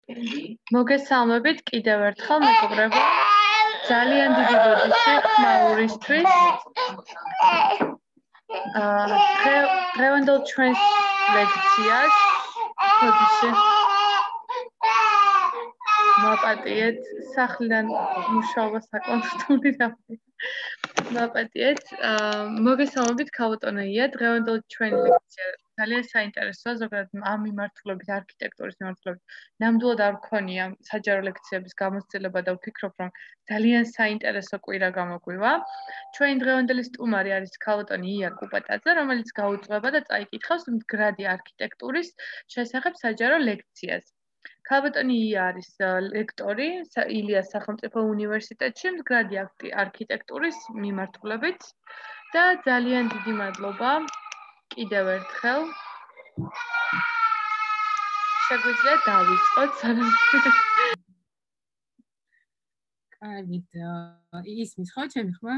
მოგესალმებით კიდევ ერთხელ მეგობრებო. ძალიან დიდი ბოდიში ხმაურისთვის. დღევანდელ ჩვენს ლექციას ბოდიში მაპატიეთ სახლიდან მუშაობა საკონსტიტუტური მაპატიეთ. მოგესალმებით ქალბატონია. დღევანდელ ჩვენი ლექცია ძალიან საინტერესოა, ზოგადად ამ მიმართულებით, არქიტექტურის მიმართულებით. ნამდვილად არ მქონია საჯარო ლექციების გამოცდილება და ვფიქრობ, რომ ძალიან საინტერესო კვირა გამოგვივა. ჩვენი დღევანდელი სტუმარი არის ქალბატონი ია კუპატაძე, რომელიც გაუძღვება და წაიკითხავს მდგრადი არქიტექტურის შესახებ საჯარო ლექციას. ქალბატონი ია არის ლექტორი ილიას სახელმწიფო უნივერსიტეტში მდგრადი არქიტექტურის მიმართულებით და ძალიან დიდი მადლობა კიდევ ერთხელ. შეგვიძლია დავიწყოთ სანამ კარგით, ისმის ხო ჩემი ხმა?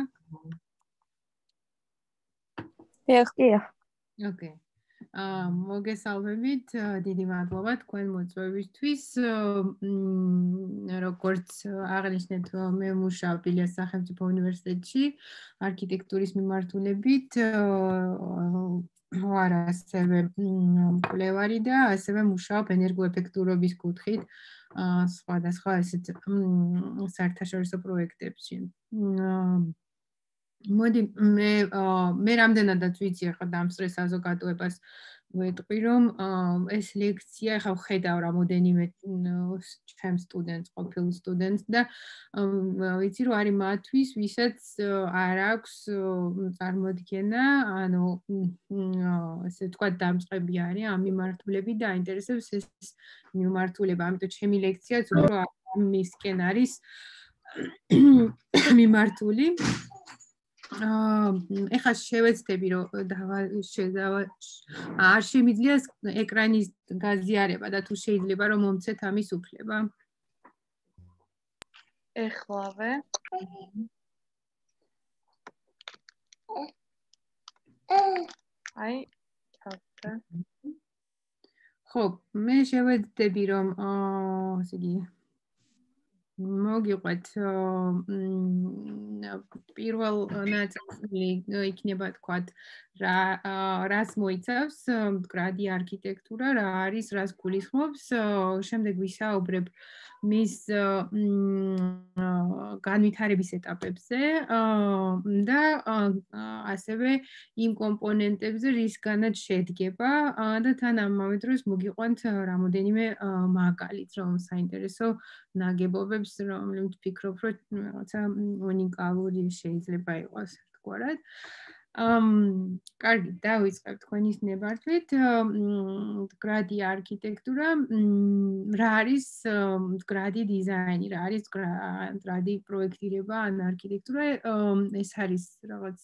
დიახ. ოკეი. მოგესალმებით, დიდი მადლობა თქვენ მოწვევისთვის. როგორც აღნიშნეთ, მე მუშაობ ილიას სახელმწიფო უნივერსიტეტში არქიტექტურის მიმართულებით. ვარ ასევე მკვლევარი და ასევე მუშაობ ენერგოეფექტურობის კუთხით სხვადასხვა ესეთ საერთაშორისო პროექტებში. მოდი მე რამდენადაც ვიცი ახლა დამსწრე საზოგადოებას ვეტყვი რომ ეს ლექცია ახლა ვხედავ რამოდენიმე ჩემს სტუდენტს ყოფილ სტუდენტს და ვიცი რომ არის მათთვის ვისაც არ აქვს წარმოდგენა ანუ ესე ვთქვათ დამწყები არის ამ მიმართულებით და აინტერესებს ეს მიმართულება ამიტომ ჩემი ლექციაც უფრო მისკენ არის მიმართული ეხლა შევეცდები რომ არ შემიძლია ეკრანის გაზიარება და თუ შეიძლება რომ მომცეთ ამის უფლება. ეხლავე. აი, თავზე. ხო, მე შევეცდები რომ ესე იგი მოგიყვეთ პირველ ნაწილი იქნება თქვათ რას მოიცავს მდგრადი არქიტექტურა, რა არის, რას გულისხმობს, შემდეგ ვისაუბრებ მის განვითარების ეტაპებზე და ასევე იმ კომპონენტებზე, რისგანაც შედგება და თან ამავე დროს მოგიყვანთ რამოდენიმე მაგალით, რომ საინტერესო ნაგებობებს, რომლებიც ვფიქრობ, რომ რაღაცა უნიკალური შეიძლება იყოს ერთგვარად. კარგი, დავიწყებ თქვენის ნებართვით. მდგრადი არქიტექტურა, რა არის მდგრადი დიზაინი, რა არის მდგრადი პროექტირება ან არქიტექტურა, ეს არის რაღაც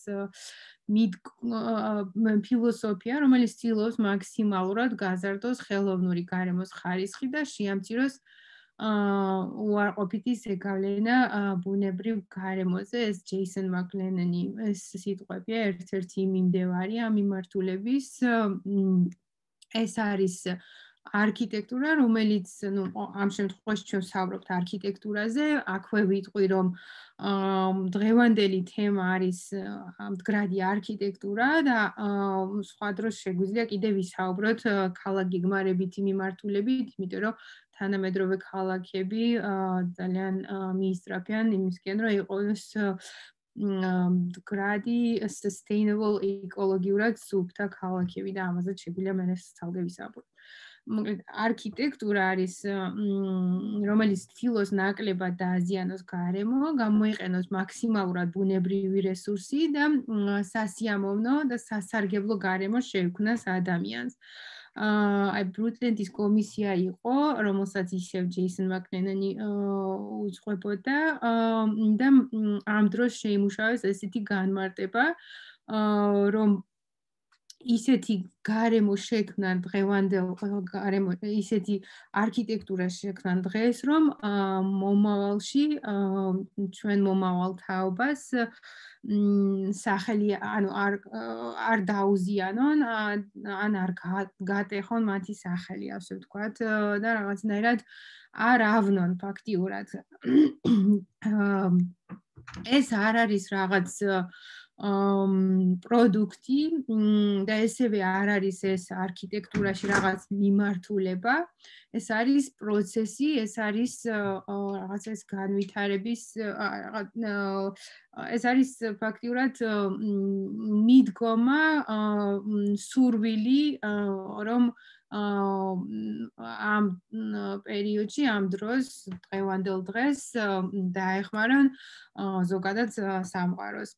ფილოსოფია, რომელიც ცდილობს მაქსიმალურად გაზარდოს ხელოვნური გარემოს ხარისხი და შეამციროს უარყოფითი ზეგავლენა ბუნებრივ გარემოზე. ეს ჯეისონ მაკლენანი ეს სიტყვებია ერთ-ერთი მიმდევარი ამ მიმართულების. ეს არის არქიტექტურა, რომელიც ამ შემთხვევაში ჩვენ ვსაუბრობთ არქიტექტურაზე. აქვე ვიტყვი, რომ დღევანდელი თემა არის მდგრადი არქიტექტურა და სხვა დროს შეგვიძლია კიდევ ვისაუბროთ ქალაქგეგმარებითი მიმართულებით, იმიტომ რომ თანამედროვე ქალაქები ძალიან მიისწრაფიან იმისკენ, რომ იყოს მდგრადი, sustainable, ეკოლოგიურად სუფთა ქალაქები და ამაზე შეგვიძლია მე ცალკე ვისაუბროთ. მოკლედ, არქიტექტურა არის, რომელიც ცდილობს ნაკლებად დააზიანოს გარემო, გამოიყენოს მაქსიმალურად ბუნებრივი რესურსი და სასიამოვნო და სასარგებლო გარემო შეექმნას ადამიანს. აი ბრუტლენდის კომისია იყო, რომელსაც ისევ ჯეისონ მაკლენანი უძღვებოდა და ამ დროს შეიმუშავეს ესეთი განმარტება, რომ ისეთი გარემო შექმნან დღევანდელ გარემო ისეთი არქიტექტურა შექმნან დღეს რომ მომავალში ჩვენ მომავალ თაობას სახელი ანუ არ დაუზიანონ ან არ გატეხონ მათი სახელი ასე ვთქვათ და რაღაცნაირად არ ავნონ ფაქტიურად ეს არ არის რაღაც პროდუქტი და ესევე არ არის ეს არქიტექტურაში რაღაც მიმართულება ეს არის პროცესი ეს არის რაღაც ეს განვითარების ეს არის ფაქტიურად მიდგომა სურვილი რომ ამ პერიოდში ამ დროს დღევანდელ დღეს დაეხმარონ ზოგადად სამყაროს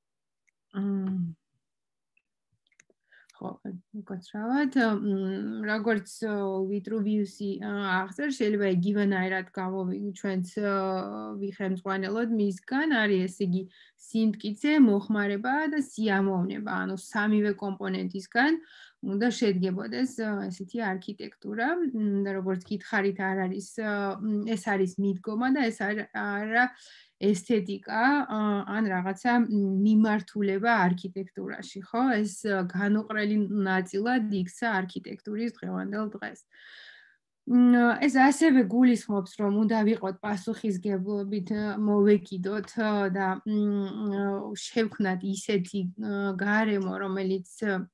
ხო, გაცრავად, როგორც ვიტრუვიუსი აღწერს, შეიძლება იგივენაირად ჩვენც ვიხელმძღვანელოთ მისგან, არის ესე იგი სიმტკიცე, მოხმარება და სიამოვნება, ანუ სამივე კომპონენტისგან უნდა შედგებოდეს ესეთი არქიტექტურა და როგორც გითხარით, არ არის ეს არის მიდგომა და ეს არა ესთეტიკა ან რაღაცა მიმართულება არქიტექტურაში, ხო? ეს განუყრელი ნაწილად იქცა არქიტექტურის დღევანდელ დღეს. ეს ასევე გულისხმობს, რომ უნდა ვიყოთ პასუხისგებლობით მოვეკიდოთ და შევქმნათ ისეთი გარემო, რომელიც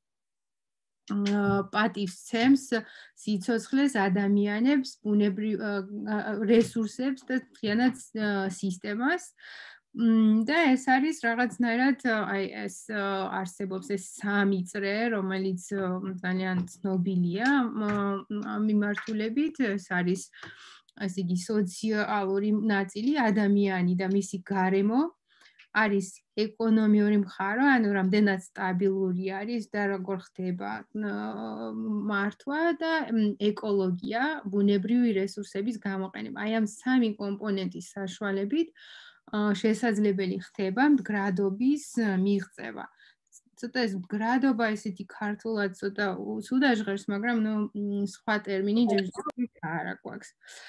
პატივს ცემს სიცოცხლეს ადამიანებს, ბუნებრივ რესურსებს და მთლიანად სისტემას. და ეს არის რაღაცნაირად აი ეს არსებობს ეს სამი წრე, რომელიც ძალიან ცნობილია მიმართულებით, ეს არის ასე იგი სოციალური ნაწილი, ადამიანი და მისი გარემო არის ეკონომიური მხარო, ანუ რამდენად სტაბილური არის და როგორ ხდება მართვა და ეკოლოგია, ბუნებრივი რესურსების გამოყენება. აი ამ სამი კომპონენტის საშუალებით შესაძლებელი ხდება მდგრადობის მიღწევა. ცოტა ეს მდგრადობა ესეთი ქართულად ცოტა ცუდა ჟღერს, მაგრამ სხვა ტერმინი ჯერჯერობით არ აქვს.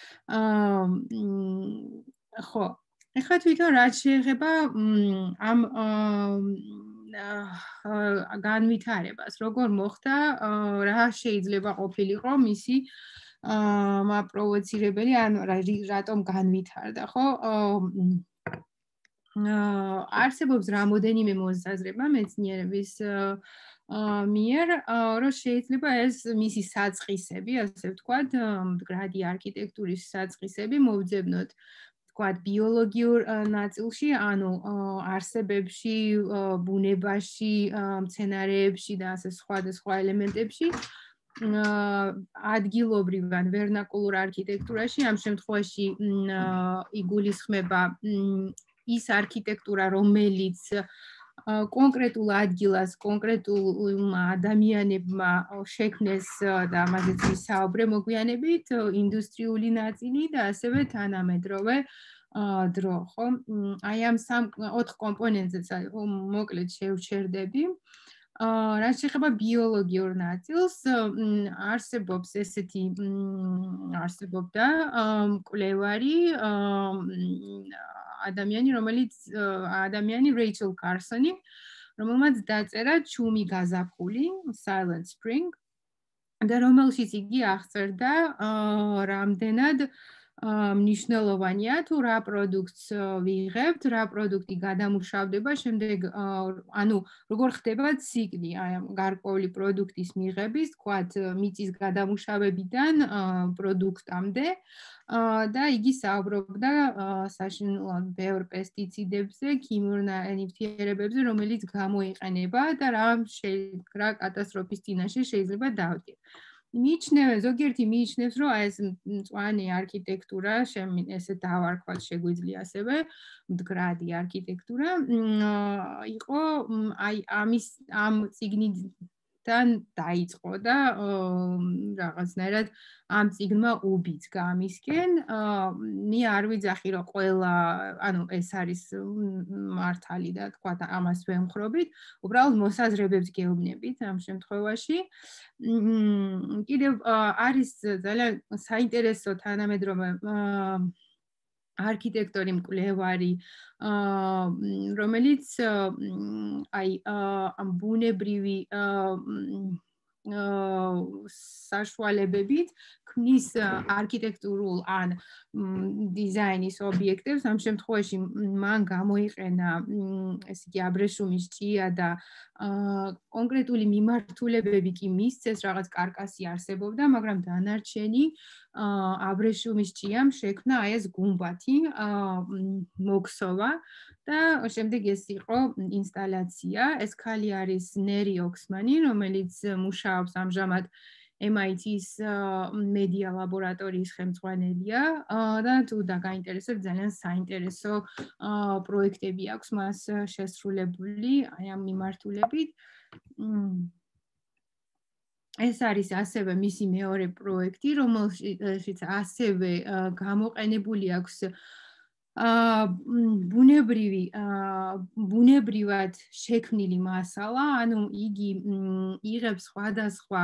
ხო ეხლა თვითონ რაც შეეხება ამ განვითარებას, როგორ მოხდა, რა შეიძლება ყოფილიყო მისი პროვოცირებელი, ანუ რატომ განვითარდა, ხო? არსებობს რამოდენიმე მოსაზრება მეცნიერების მიერ, რომ შეიძლება ეს მისი საწყისები, ასე ვთქვათ, მდგრადი არქიტექტურის საწყისები მოვძებნოთ ვთქვათ, ბიოლოგიურ ნაწილში, ანუ არსებებში, ბუნებაში, მცენარეებში და ასე სხვა ელემენტებში, ადგილობრივ ან ვერნაკულურ არქიტექტურაში, ამ შემთხვევაში იგულისხმება ის არქიტექტურა, რომელიც კონკრეტულ ადგილას, კონკრეტულმა ადამიანებმა შექმნეს და ამაზეც ვისაუბრე მოგვიანებით, ინდუსტრიული ნაწილი და ასევე თანამედროვე დრო, ხო? აი ამ 4 კომპონენტზეც მოკლედ შევჩერდები. რაც შეეხება ბიოლოგიურ ნაწილს, არსებობს ესეთი არსებობდა მკვლევარი ადამიანი რეიჩელ კარსონი, რომელმაც დაწერა ჩუმი გაზაფხული, Silent Spring, და რომელშიც იგი აღწერდა რამდენად მნიშვნელოვანია თუ რა პროდუქტს ვიღებთ, რა პროდუქტი გადამუშავდება, შემდეგ ანუ როგორ ხდება ციკლი აი ამ გარკვეული პროდუქტის მიღების, თქვათ, მიწის გადამუშავებიდან პროდუქტამდე და იგი საუბრობდა საშინლად ბევრ პესტიციდებზე, ქიმიურ ნივთიერებებზე, რომელიც გამოიყენება და რა კატასტროფის წინაშე შეიძლება დავდგეთ. ზოგიერთი მიიჩნევს, რომ ეს მწვანე არქიტექტურა, ესე დავარქვათ, შეგვიძლია ასევე მდგრადი არქიტექტურა, იყო აი ამ წიგნით თან დაიწყო და რაღაცნაირად ამ წიგნმა უბიც გამისკენ. მე არ ვიძახი რომ ყველა, ანუ ეს არის მართალი და თქვა ამას ვემხრობით, უბრალოდ მოსაზრებებს გეუბნებით ამ შემთხვევაში. კიდევ არის ძალიან საინტერესო თანამედროვე არქიტექტორი მკვლევარი, რომელიც აი ამ ბუნებრივი საშუალებებით ქმნის არქიტექტურულ ან დიზაინის ობიექტებს. ამ შემთხვევაში მან გამოიყენა ესე იგი აბრეშუმის ჭია და კონკრეტული მიმართულებები კი მისცეს, რაღაც კარკასი არსებობდა, მაგრამ დანარჩენი აბრეშუმის ჭიამ შექმნა აი ეს გუმბათი, მოქსოვა და შემდეგ ეს იყო ინსტალაცია. ეს ქალი არის ნერი ოქსმანი, რომელიც მუშაობს ამჟამად MIT-ის მედია ლაბორატორიის ხელმძღვანელია და თუ დაგაინტერესებთ, ძალიან საინტერესო პროექტები აქვს მას შესრულებული აი ამ მიმართულებით. ეს არის ასევე მისი მეორე პროექტი, რომელშიც ასევე გამოყენებული აქვს ბუნებრივად შექმნილი მასალა, ანუ იგი იღებს სხვადასხვა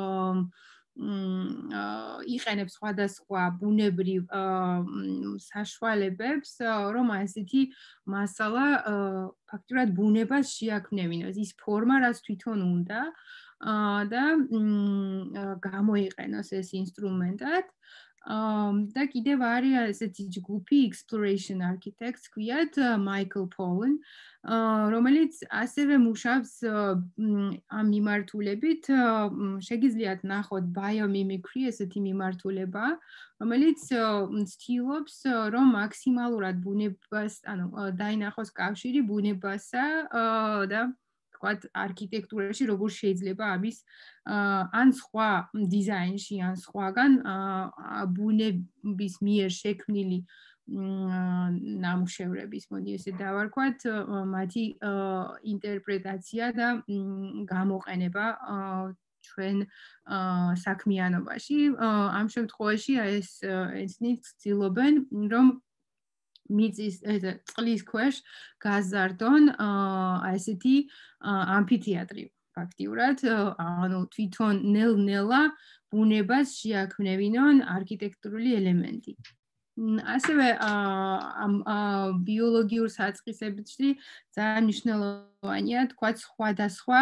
იყენებს სხვადასხვა ბუნებრივ საშუალებებს, რომ ასეთი მასალა ფაქტურად ბუნებას შეაქმნევინოს, ის ფორმა, რაც თვითონ უნდა და გამოიყენოს ეს ინსტრუმენტად. და კიდევ არის ესეთი ჯგუფი Exploration Architects, ქვიათ Michael Pollan, რომელიც ასევე მუშაობს ამ მიმართულებით. შეგიძლიათ ნახოთ biomimicry, ესეთი მიმართულება, რომელიც ცდილობს, რომ მაქსიმალურად ბუნებას, ანუ დაინახოს კავშირი ბუნებასა და თქვათ არქიტექტურაში როგორ შეიძლება ამის ან სხვა დიზაინში, ან სხვაგან ბუნების მიერ შექმნილი ნამუშევრების, მოდი ესე დავარქვათ, მათი ინტერპრეტაცია და გამოყენება ჩვენ საქმიანობაში. ამ შემთხვევაში ესნი ცდილობენ, რომ მიწის წყლის ქვეშ გაზარდონ ესეთი ამფითეატრი ფაქტიურად, ანუ თვითონ ნელ-ნელა ბუნებას შეაქმნევინონ არქიტექტურული ელემენტი. ასევე ამ ბიოლოგიურ საწყისებში ძალიან მნიშვნელოვანია თქვათ სხვადასხვა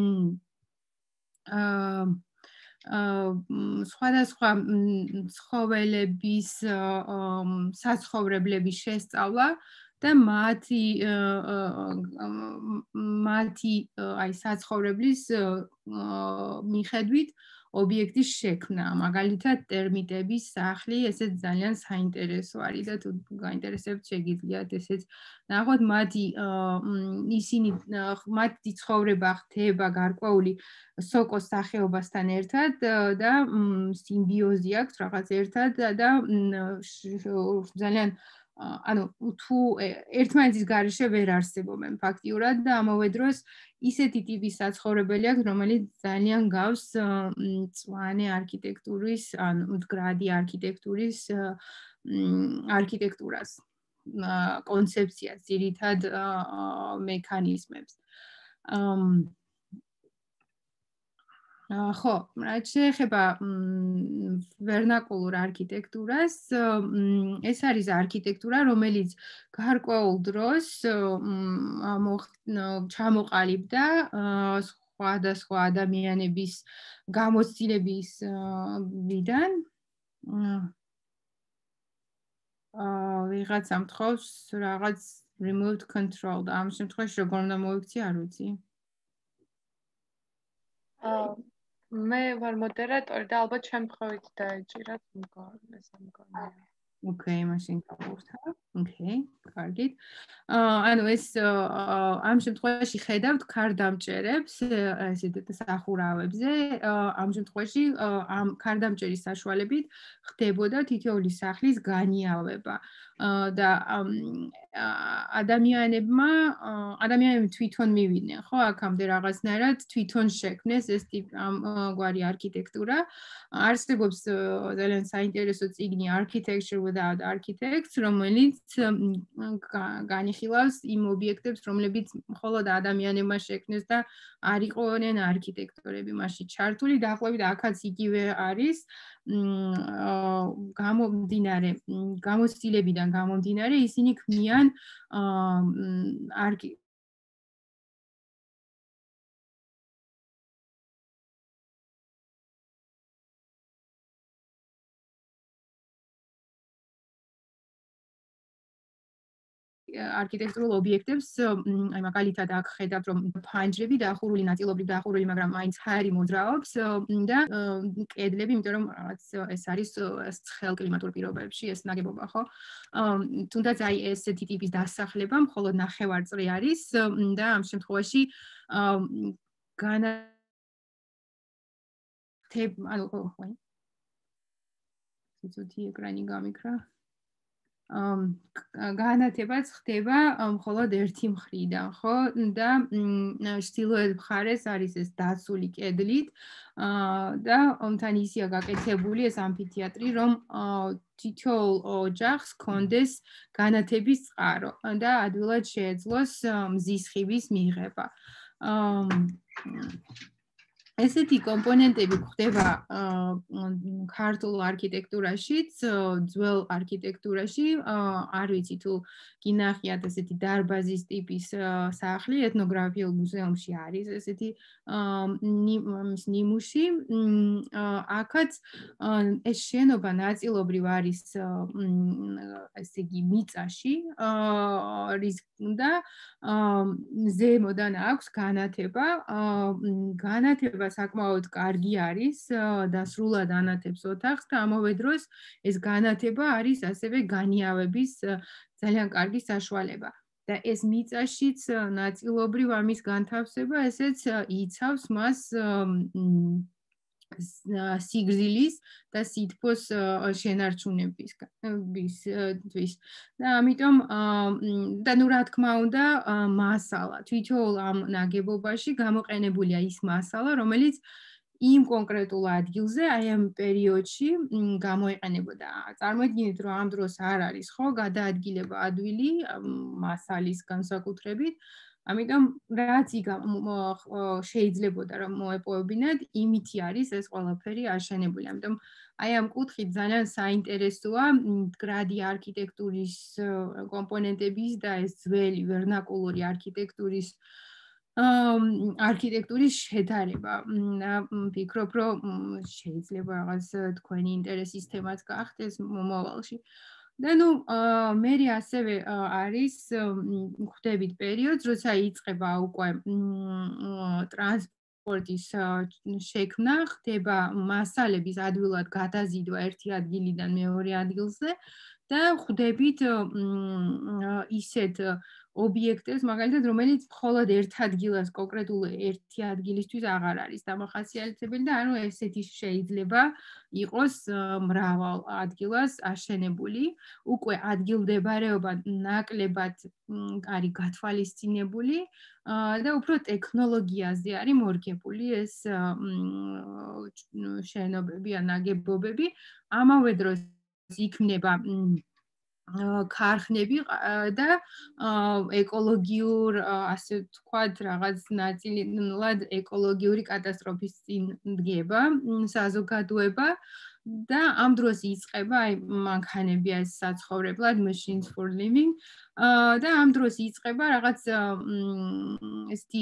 ცხოველების საცხოვრებლების შესწავლა და მათი აი საცხოვრებლის მიხედვით ობიექტის შექმნა, მაგალითად ტერმიტების სახლი, ესეც ძალიან საინტერესო არის და თუ გაინტერესებთ, შეგიძლიათ ესეც ნახოთ. მათი ცხოვრება ხდება გარკვეული სოკოს სახეობასთან ერთად და სიმბიოზი აქვს რაღაც ერთად და ძალიან ანუ თუ ერთმანეთის გარეშე ვერ არსებობენ ფაქტიურად და ამავე დროს ისეთი ტიპის საცხოვრებელი აქვს, რომელიც ძალიან გავს მწვანე არქიტექტურის, ან მდგრადი არქიტექტურას, კონცეფციას, ძირითად მექანიზმებს. ხო, რაც შეეხება ვერნაკულურ არქიტექტურას, ეს არის არქიტექტურა, რომელიც გარკვეულ დროს ჩამოყალიბდა სხვადასხვა ადამიანების გამოცდილების მიდან. ვიღაც ამთხოვს რაღაც remote control და ამ შემთხვევაში როგორ უნდა მოიქცი, არ ვიცი. მე ვარ მოდერატორი და ალბათ შემთხვევით დაეჭირათ მგონია. Okay, მაშინ გავურთავ. Okay, კარგით. ანუ ეს ამ შემთხვევაში ხედავთ ქარდამჭერებს, ესეთ სახურავებზე. ამ შემთხვევაში ამ ქარდამჭერის საშუალებით ხდებოდა თითოეული სახლის განიავება. და ადამიანები თვითონ მივიდნენ, ხო, აქამდე რაღაცნაირად თვითონ შექმნეს ეს გვარი არქიტექტურა. არსებობს ძალიან საინტერესო წიგნი Architecture Without Architects, რომელიც განიხილავს იმ ობიექტებს, რომლებიც მხოლოდ ადამიანებმა შექმნეს და არ იყვნენ არქიტექტორები მასში ჩართული. დაახლოებით აქაც იგივე არის. გამოცდილებიდან გამომდინარე ისინი ქმნიან არქიტექტურულ ობიექტებს, აი მაგალითად აქ ხედავთ რომ ფანჯრები დაახურული ნაწილობრივ დაახურული, მაგრამ მაინც ჰაერი მოძრაობს და კედლები, იმიტომ რომ რაღაც ეს არის ცხელ კლიმატურ პირობებში ეს ნაგებობა, ხო? თუნდაც აი ესეთი ტიპის დასახლება მხოლოდ ნახევარწრი არის და ამ შემთხვევაში ცოტა ეკრანი გამიქრა. განათებაც ხდება მხოლოდ ერთი მხრიდან, ხო? და ჩრდილოეთ მხარეს არის ეს დაცული კედლით და თან ისია გაკეთებული ეს ამფითეატრი, რომ თითოეულ ოჯახს კონდეს განათების წყარო და ადვილად შეეძლოს მზის ხივის მიღება. ესეთი კომპონენტები გვხვდება ქართულ არქიტექტურაშიც, ძველ არქიტექტურაში, არ ვიცი თუ გინახიათ ესეთი დარბაზის ტიპის სახლი, ეთნოგრაფიულ მუზეუმში არის ესეთი ნიმუში. აქაც ეს შენობა ნაწილობრივ არის ესე იგი მიწაში, და ზემოდან აქვს განათება. განათება საკმაოდ კარგი არის და სრულად ანათებს ოთახს და ამავე დროს ეს განათება არის ასევე განიავების ძალიან კარგი საშუალება. და ეს მიწაშიც ნაწილობრივ ამის განთავსება ესეც იცავს მას სიგრძილის და სითბოს შენარჩუნებისთვის. და ამიტომ და ნუ რა თქმა უნდა მასალა თვითონ ამ ნაგებობაში გამოყენებულია ის მასალა, რომელიც იმ კონკრეტულ ადგილზე, აი ამ პერიოდში გამოიყენებოდა. წარმოიდგინეთ, რომ ამ დროს არ არის ხო გადაადგილება ადვილი მასალის განსაკუთრებით. ამიტომ რაც შეიძლებოდა რომ მოეპოვებინათ, იმითი არის ეს ყველაფერი აშენებული. ამიტომ აი ამ კუთხით ძალიან საინტერესოა მდგრადი არქიტექტურის კომპონენტების და ეს ძველი ვერნაკულური არქიტექტურის შედარება. ვფიქრობ, რომ შეიძლება რაღაც თქვენი ინტერესის თემაც გახდეს მომავალში. და ნუ მე ასევე არის ხვდებით პერიოდს, როცა იწყება უკვე ტრანსპორტის შექმნა, ხდება მასალების ადვილად გადაზიდვა ერთი ადგილიდან მეორე ადგილზე და ხვდებით ისეთ ობიექტებს, მაგალითად, რომელიც მხოლოდ ერთ ადგილას, კონკრეტულ ერთი ადგილისთვის აღარ არის დამახასიათებელი და ანუ ესეთი შეიძლება იყოს მრავალ ადგილას აშენებული. უკვე ადგილმდებარეობა ნაკლებად არის გათვალისწინებული და უფრო ტექნოლოგიაზე არის მორგებული ეს შენობები ან ნაგებობები. ამავე დროს იქმნება ქარხნები და ეკოლოგიურ, ასე ვთქვათ, რაღაც ნაწილად ეკოლოგიური კატასტროფის წინ დგება საზოგადოება და ამ დროს იწყება აი მანქანები ეს საცხოვრებლად machines for living და ამ დროს იწყება რაღაც ესეთი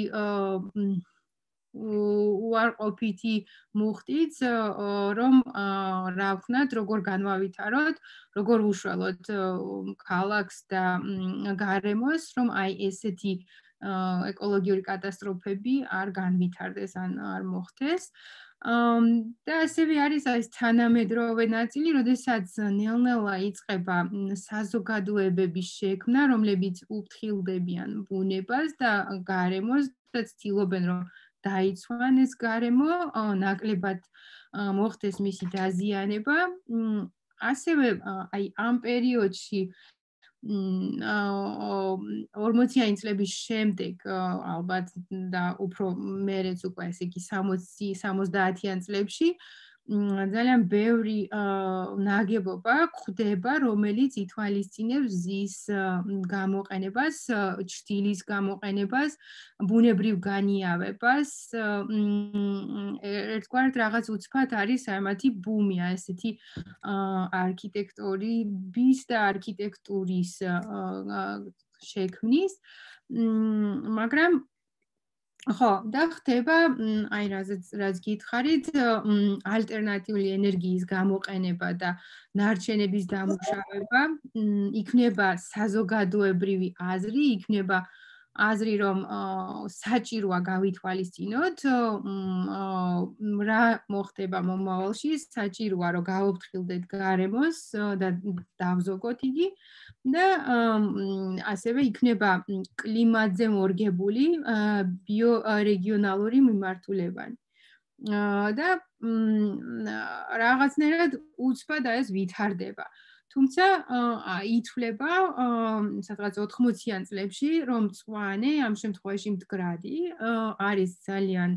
უარყოფითი მუხტიც, რომ რა ვქნათ, როგორ განვავითაროთ, როგორ უშველოთ ქალაქს და გარემოს, რომ აი ესეთი ეკოლოგიური კატასტროფები არ განვითარდეს ან არ მოხდეს. და ასევე არის ეს თანამედროვე ნაწილი, როდესაც ნელ-ნელა იწყება საზოგადოებების შექმნა, რომლებიც უფრთხილდებიან ბუნებას და გარემოს და ცდილობენ, რომ დაიცვან ეს გარემო, ნაკლებად მოხდეს მისი დაზიანება. ასევე აი ამ პერიოდში 40-იანი წლების შემდეგ ალბათ და უფრო მერეც უკვე ესე იგი 60-70-იან წლებში ძალიან ბევრი ნაგებობა გვხვდება, რომელიც ითვალისწინებს ზის გამოყენებას, ჩრდილის გამოყენებას, ბუნებრივ განიავებას. ერთგვარად რაღაც უცბად არის მათი ბუმი, ესეთი არქიტექტურების და არქიტექტურის შექმნის, მაგრამ ხო, და ხდება, აი რაც გითხარით, ალტერნატიული ენერგიის გამოყენება და ნარჩენების დამუშავება, იქნება საზოგადოებრივი აზრი, იქნება აზრი, რომ საჭიროა გავითვალისწინოთ, რა მოხდება მომავალში, საჭიროა რომ გავუფრთხილდეთ გარემოს და დავზოგოთ იგი და ასევე იქნება კლიმატზე მორგებული ბიორეგიონალური მიმართულებანი. და რაღაცნაირად უცბად ეს ვითარდება. თუმცა ითვლება სადღაც 80-იან წლებში, რომ მწვანე, ამ შემთხვევაში მდგრადი, არის ძალიან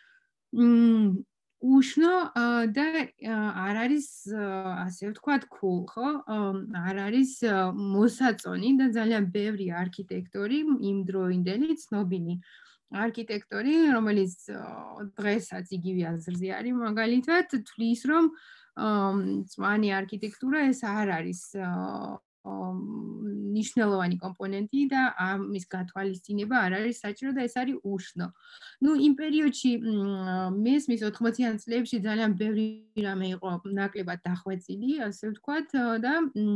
უშნო და არ არის ასე ვთქვათ cool, ხო? არ არის მოსაწონი და ძალიან ბევრი არქიტექტორი იმდროინდელი ცნობილი არქიტექტორი, რომელიც დღესაც იგივე აზრზე არის, მაგალითად, თვლის, რომ მწვანე არქიტექტურა ეს არ არის ნიშნულოვანი კომპონენტი და ამის გათვალისწინება არ არის საჭირო და ეს არის უშნო. ნუ იმ პერიოდში მესმის 80-იან წლებში ძალიან ბევრი რამე იყო ნაკლებად დახვეწილი, ასე ვთქვათ, და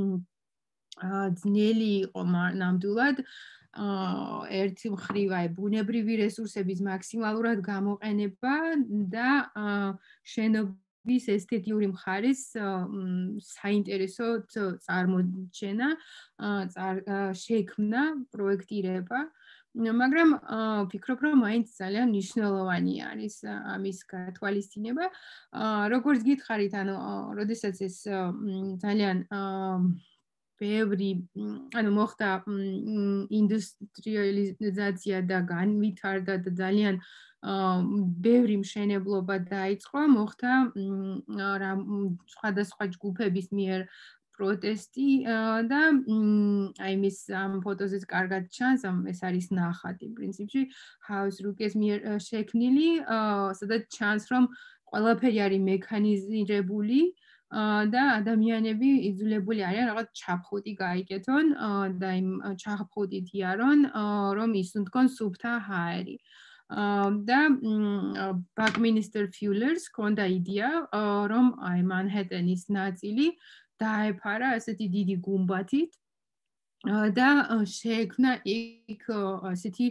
ძნელი იყო ნამდვილად ერთი მხრივ აი ბუნებრივი რესურსების მაქსიმალურად გამოყენება და შენობის ესთეტიური მხარის საინტერესო წარმოჩენა, შექმნა, პროექტირება, მაგრამ ვფიქრობ, რომ მაინც ძალიან მნიშვნელოვანი არის ამის გათვალისწინება. როგორც გითხარით, ანუ როდესაც ეს ძალიან ბევრი, ანუ მოხდა ინდუსტრიალიზაცია და განვითარდა და ძალიან ბევრი მშენებლობა დაიწყო, მოხდა სხვადასხვა ჯგუფების მიერ პროტესტი და აი მის ამ ფოტოზეც კარგად ჩანს, ეს არის ნახატი პრინციპში ჰაუსრუკეს მიერ შექმნილი, სადაც ჩანს, რომ ყველაფერი არის მექანიზირებული და ადამიანები იძულებული არიან რაღაც ჩაფხუტი გაიკეთონ და იმ ჩაფხუტით იარონ, რომ ისუნთქონ სუფთა ჰაერი. და ბაკმინისტერ ფიულერს ჰქონდა იდეა, რომ აი მანჰეტენის ნაწილი დაეფარა ასეთი დიდი გუმბათით და შეექმნა იქ ასეთი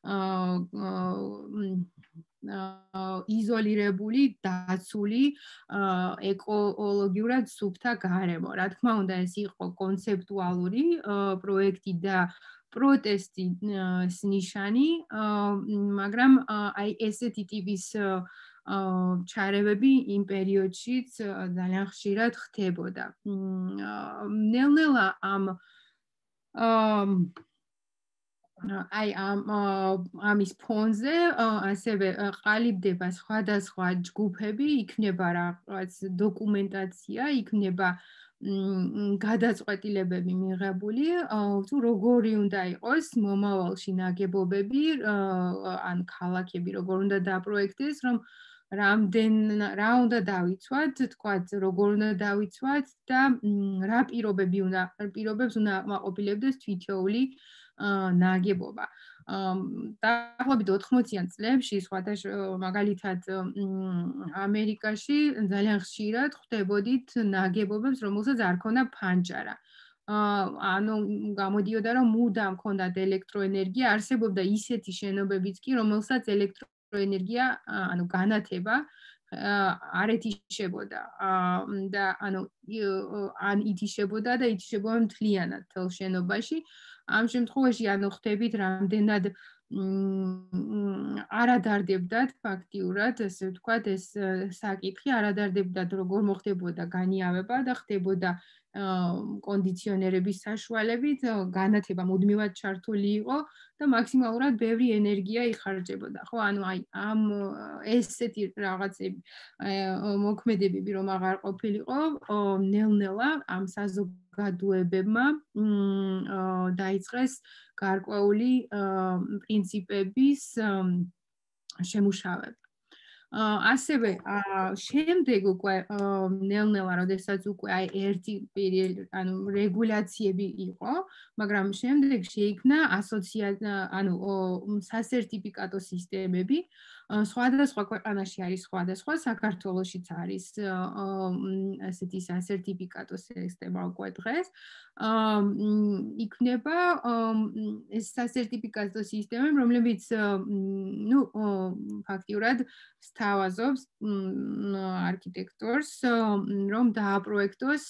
იზოლირებული, დაცული, ეკოლოგიურად სუფთა გარემო. რა თქმა უნდა, ეს იყო კონცეპტუალური პროექტი და პროტესტის ნიშანი, მაგრამ აი ესეთი ტიპის ჩარევები იმ პერიოდშიც ძალიან ხშირად ხდებოდა. ნელ-ნელა აი ამის ფონზე ასევე ყალიბდება სხვადასხვა ჯგუფები, იქნება რაღაც დოკუმენტაცია, იქნება გადაწყვეტილებები მიღებული, თუ როგორი უნდა იყოს მომავალში ნაგებობები, ან ქალაქები როგორ უნდა დაპროექტდეს, რომ რა უნდა დავიცვათ, თქვათ, როგორ უნდა დავიცვათ და რა პირობებს უნდა მაყოფილებდეს თითოეული ნაგებობა. დაახლოებით 80-იან წლებში, მაგალითად ამერიკაში ძალიან ხშირად ხვდებოდით ნაგებობებს, რომელსაც არ ქონდა ფანჯარა. ანუ გამოდიოდა, რომ მუდამ ქონდათ ელექტროენერგია, არსებობდა ისეთი შენობებიც კი, რომელსაც ელექტროენერგია, ანუ განათება არ ეთიშებოდა და ანუ ან ითიშებოდა და ითიშებოდა მთლიანად თელ შენობაში. ამ შემთხვევაში ანუ ხვდებით რამდენად არადარდებდათ ფაქტიურად, ასე ვთქვათ, ეს საკითხი არადარდებდათ, როგორ მოხდებოდა განიავება და ხდებოდა კონდიციონერების საშუალებით განათება მუდმივად ჩართული იყო და მაქსიმალურად ბევრი ენერგია იხარჯებოდა. ხო, ანუ აი ამ ესეთი რაღაცები მოქმედებები რომ აღარ ყოფილიყო, ნელ-ნელა ამ საზოგადოებებმა დაიწყეს გარკვეული პრინციპების შემუშავება. ასევე შემდეგ უკვე ნელ-ნელა, როდესაც უკვე აი ერთი პერიოდი, ანუ რეგულაციები იყო, მაგრამ შემდეგ შეიქმნა სასერტიფიკატო სისტემები. სხვადასხვა ქვეყანაში არის სხვადასხვა, საქართველოშიც არის ასეთი სასერტიფიკატო სისტემა უკვე დღეს. იქნება ეს სასერტიფიკატო სისტემები, რომლებიც ფაქტიურად სთავაზობს არქიტექტორს, რომ დააპროექტოს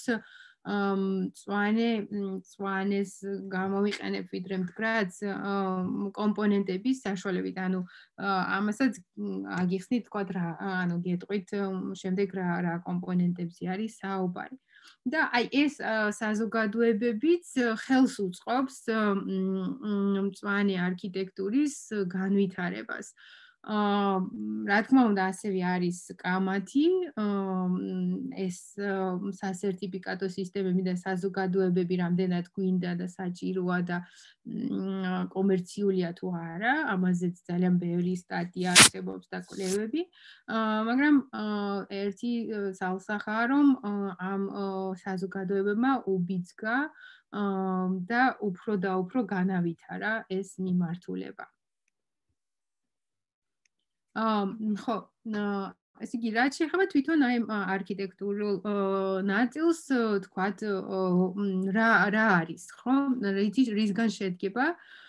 მწვანეს გამოვიყენებ ვიდრე მდგრადს კომპონენტების საშუალებით, ანუ ამასაც აგიხსნით თქვა რა, ანუ გეტყვით შემდეგ რა კომპონენტებზე არის საუბარი. და აი ეს საზოგადოებებიც ხელს უწყობს მწვანე არქიტექტურის განვითარებას. რა თქმა უნდა, ასევე არის კამათი, ეს სასერტიფიკატო სისტემები და საზოგადოებები რამდენად გვინდა და საჭიროა და კომერციულია თუ არა, ამაზეც ძალიან ბევრი სტატია არსებობს და კვლევები, მაგრამ ერთი ძალსახაა, რომ ამ საზოგადოებებმა უბიძგა და უფრო განავითარა ეს მიმართულება. ხო, ესე იგი, რაც შეეხება თვითონ აი არქიტექტურულ ნაწილს, თქვათ, რა არის, ხო? რისგან შედგება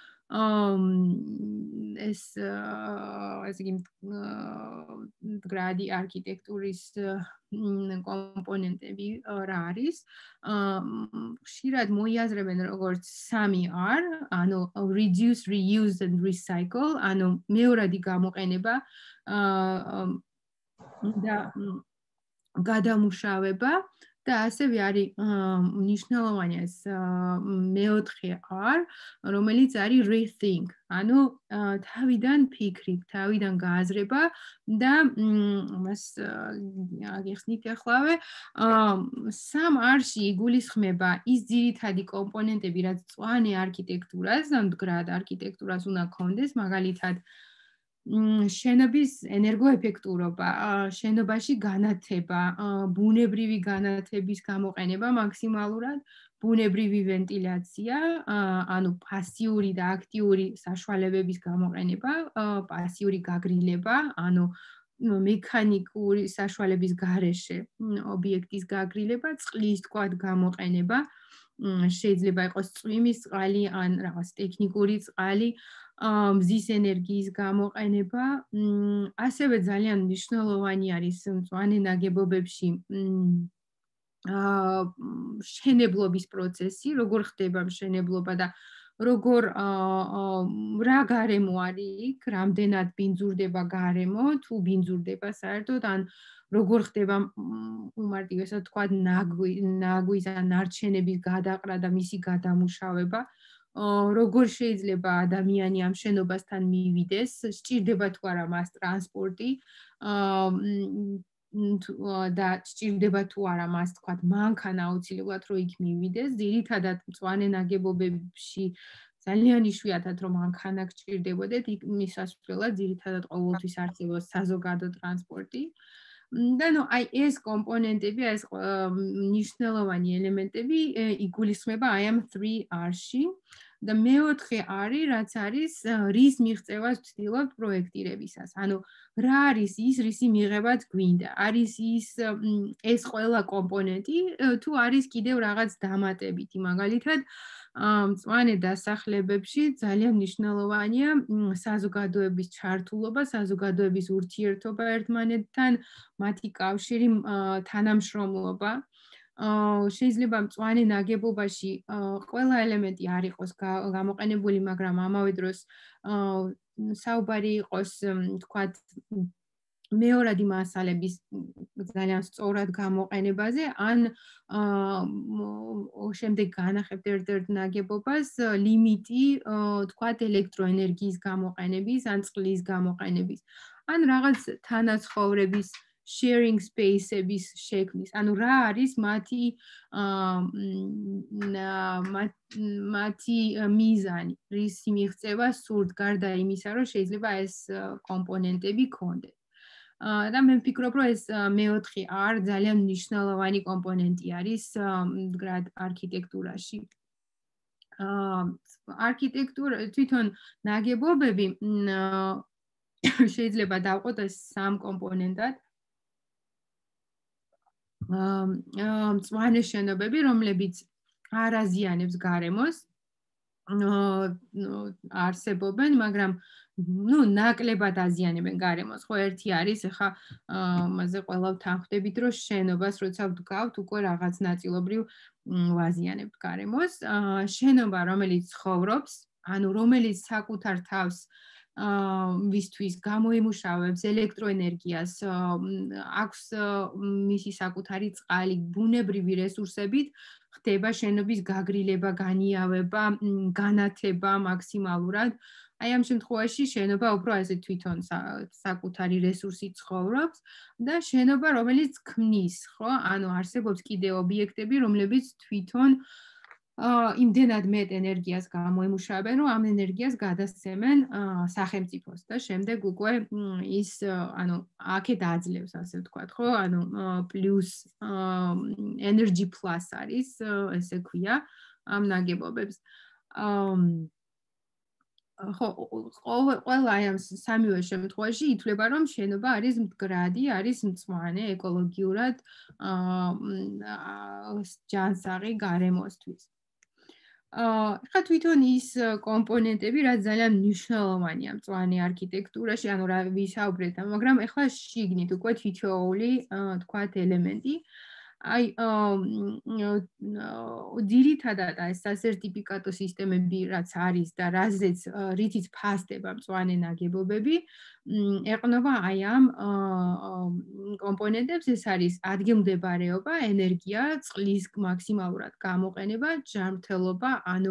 ეს ესე იგი მდგრადი არქიტექტურის კომპონენტები რა არის? ხშირად მოიაზრებენ როგორც 3R, ანუ reduce, reuse and recycle, ანუ მეორადი გამოყენება და გადამუშავება და ასევე არის მნიშვნელოვანი ეს მეოთხე R, რომელიც არის rethink, ანუ თავიდან ფიქრი, თავიდან გააზრება და მას აგიხსნით ახლა 3R-ში იგულისხმება ის ძირითადი კომპონენტები, რაც მწვანე არქიტექტურას, ან მდგრად არქიტექტურას უნდა ჰქონდეს, მაგალითად შენობის ენერგოეფექტურობა, შენობაში განათება, ბუნებრივი განათების გამოყენება მაქსიმალურად, ბუნებრივი ვენტილაცია, ანუ პასიური და აქტიური საშუალებების გამოყენება, პასიური გაგრილება, ანუ მექანიკური საშუალების გარეშე ობიექტის გაგრილება, წყლის თქვათ გამოყენება, შეიძლება იყოს წვიმის წყალი ან რაღაც ტექნიკური წყალი, მზის ენერგიის გამოყენება, ასევე ძალიან მნიშვნელოვანი არის მწვანე ნაგებობებში მშენებლობის პროცესი, როგორ ხდება მშენებლობა და როგორ რა გარემო არის იქ, რამდენად ბინძურდება გარემო, თუ ბინძურდება საერთოდ, ან როგორ ხდება უმარტივესად თქვა ნაგვის ან ნარჩენების გადაყრა და მისი გადამუშავება, როგორ შეიძლება ადამიანი ამ შენობასთან მივიდეს, სჭირდება თუ არა მას ტრანსპორტი და სჭირდება თუ არა მას თქვათ მანქანა აუცილებლად რომ იქ მივიდეს, ძირითადად მწვანე ნაგებობებში ძალიან იშვიათად რომ მანქანა გჭირდებოდეთ, მისასვლელად ძირითადად ყოველთვის არსებობს საზოგადო ტრანსპორტი. და ნუ აი ეს კომპონენტები, ეს მნიშვნელოვანი ელემენტები იგულისხმება აი ამ 3R-ში. და მეოთხე არის, რაც არის რის მიღწევას ვცდილობთ პროექტირებისას. ანუ რა არის ის, რისი მიღებაც გვინდა? არის ის ეს ყველა კომპონენტი, თუ არის კიდევ რაღაც დამატებითი, მაგალითად, მწვანე დასახლებებში ძალიან მნიშვნელოვანია საზოგადოების ჩართულობა, საზოგადოების ურთიერთობა ერთმანეთთან, მათი კავშირი, თანამშრომლობა. შეიძლება მწვანე ნაგებობაში ყველა ელემენტი არ იყოს გამოყენებული, მაგრამ ამავე დროს საუბარი იყოს, თქვათ, მეორადი მასალების ძალიან სწორად გამოყენებაზე ან შემდეგ განახებთ ერთ-ერთ ნაგებობას ლიმიტი თქვათ ელექტროენერგიის გამოყენების ან წყლის გამოყენების ან რაღაც თანაცხოვრების sharing space-ების შექმნის. ანუ რა არის მათი მიზანი, რის მიღწევა სურთ გარდა იმისა, რომ შეიძლება ეს კომპონენტები გქონდეთ. და მე ვფიქრობ, რომ ეს მეოთხე R ძალიან მნიშვნელოვანი კომპონენტი არის მდგრად არქიტექტურაში. არქიტექტურა თვითონ ნაგებობები შეიძლება დავყოთ ეს სამ კომპონენტად. მწვანე შენობები, რომლებიც არ აზიანებს გარემოს, არსებობენ, მაგრამ ნაკლებად აზიანებენ გარემოს. ხო, ერთი არის, ახლა მასე ყველა თანხმდებით, რომ შენობას როცა ვდგავთ, უკვე რაღაც ნაწილობრივ ვაზიანებთ გარემოს. შენობა, რომელიც ცხოვრობს, ანუ რომელიც საკუთარ თავს ვისთვის გამოიმუშავებს ელექტროენერგიას, აქვს მისი საკუთარი წყალი, ბუნებრივი რესურსებით, ხდება შენობის გაგრილება, განიავება, განათება მაქსიმალურად. აი ამ შემთხვევაში შენობა უფრო ასე თვითონ საკუთარი რესურსით ცხოვრობს და შენობა, რომელიც ქმნის, ხო? ანუ არსებობს კიდე ობიექტები, რომლებიც თვითონ იმდენად მეტ ენერგიას გამოიმუშავებენ, რომ ამ ენერგიას გადასცემენ სახელმწიფოს და შემდეგ უკვე ის ანუ აქეთ აძლევს, ასე ვთქვათ, ხო? ანუ პლუს energy plus არის, ესე ქვია, ამ ნაგებობებს. ხო, ყველა აი ამ სამივე შემთხვევაში ითვლება, რომ შენობა არის მდგრადი, არის მწვანე, ეკოლოგიურად ჯანსაღი გარემოსთვის. ხა თვითონ ის კომპონენტები, რაც ძალიან მნიშვნელოვანია მწვანე არქიტექტურაში, ანუ რა ვისაუბრეთ, მაგრამ ეხლა შიგნით უკვე თითოეული თქვათ ელემენტი აი ძირითადად ეს სასერტიფიკატო სისტემები რაც არის და რითიც ფასდება მწვანე ნაგებობები ეყნობა აი ამ კომპონენტებს ეს არის ადგილმდებარეობა, ენერგია, წყლის მაქსიმალურად გამოყენება, ჯანმრთელობა, ანუ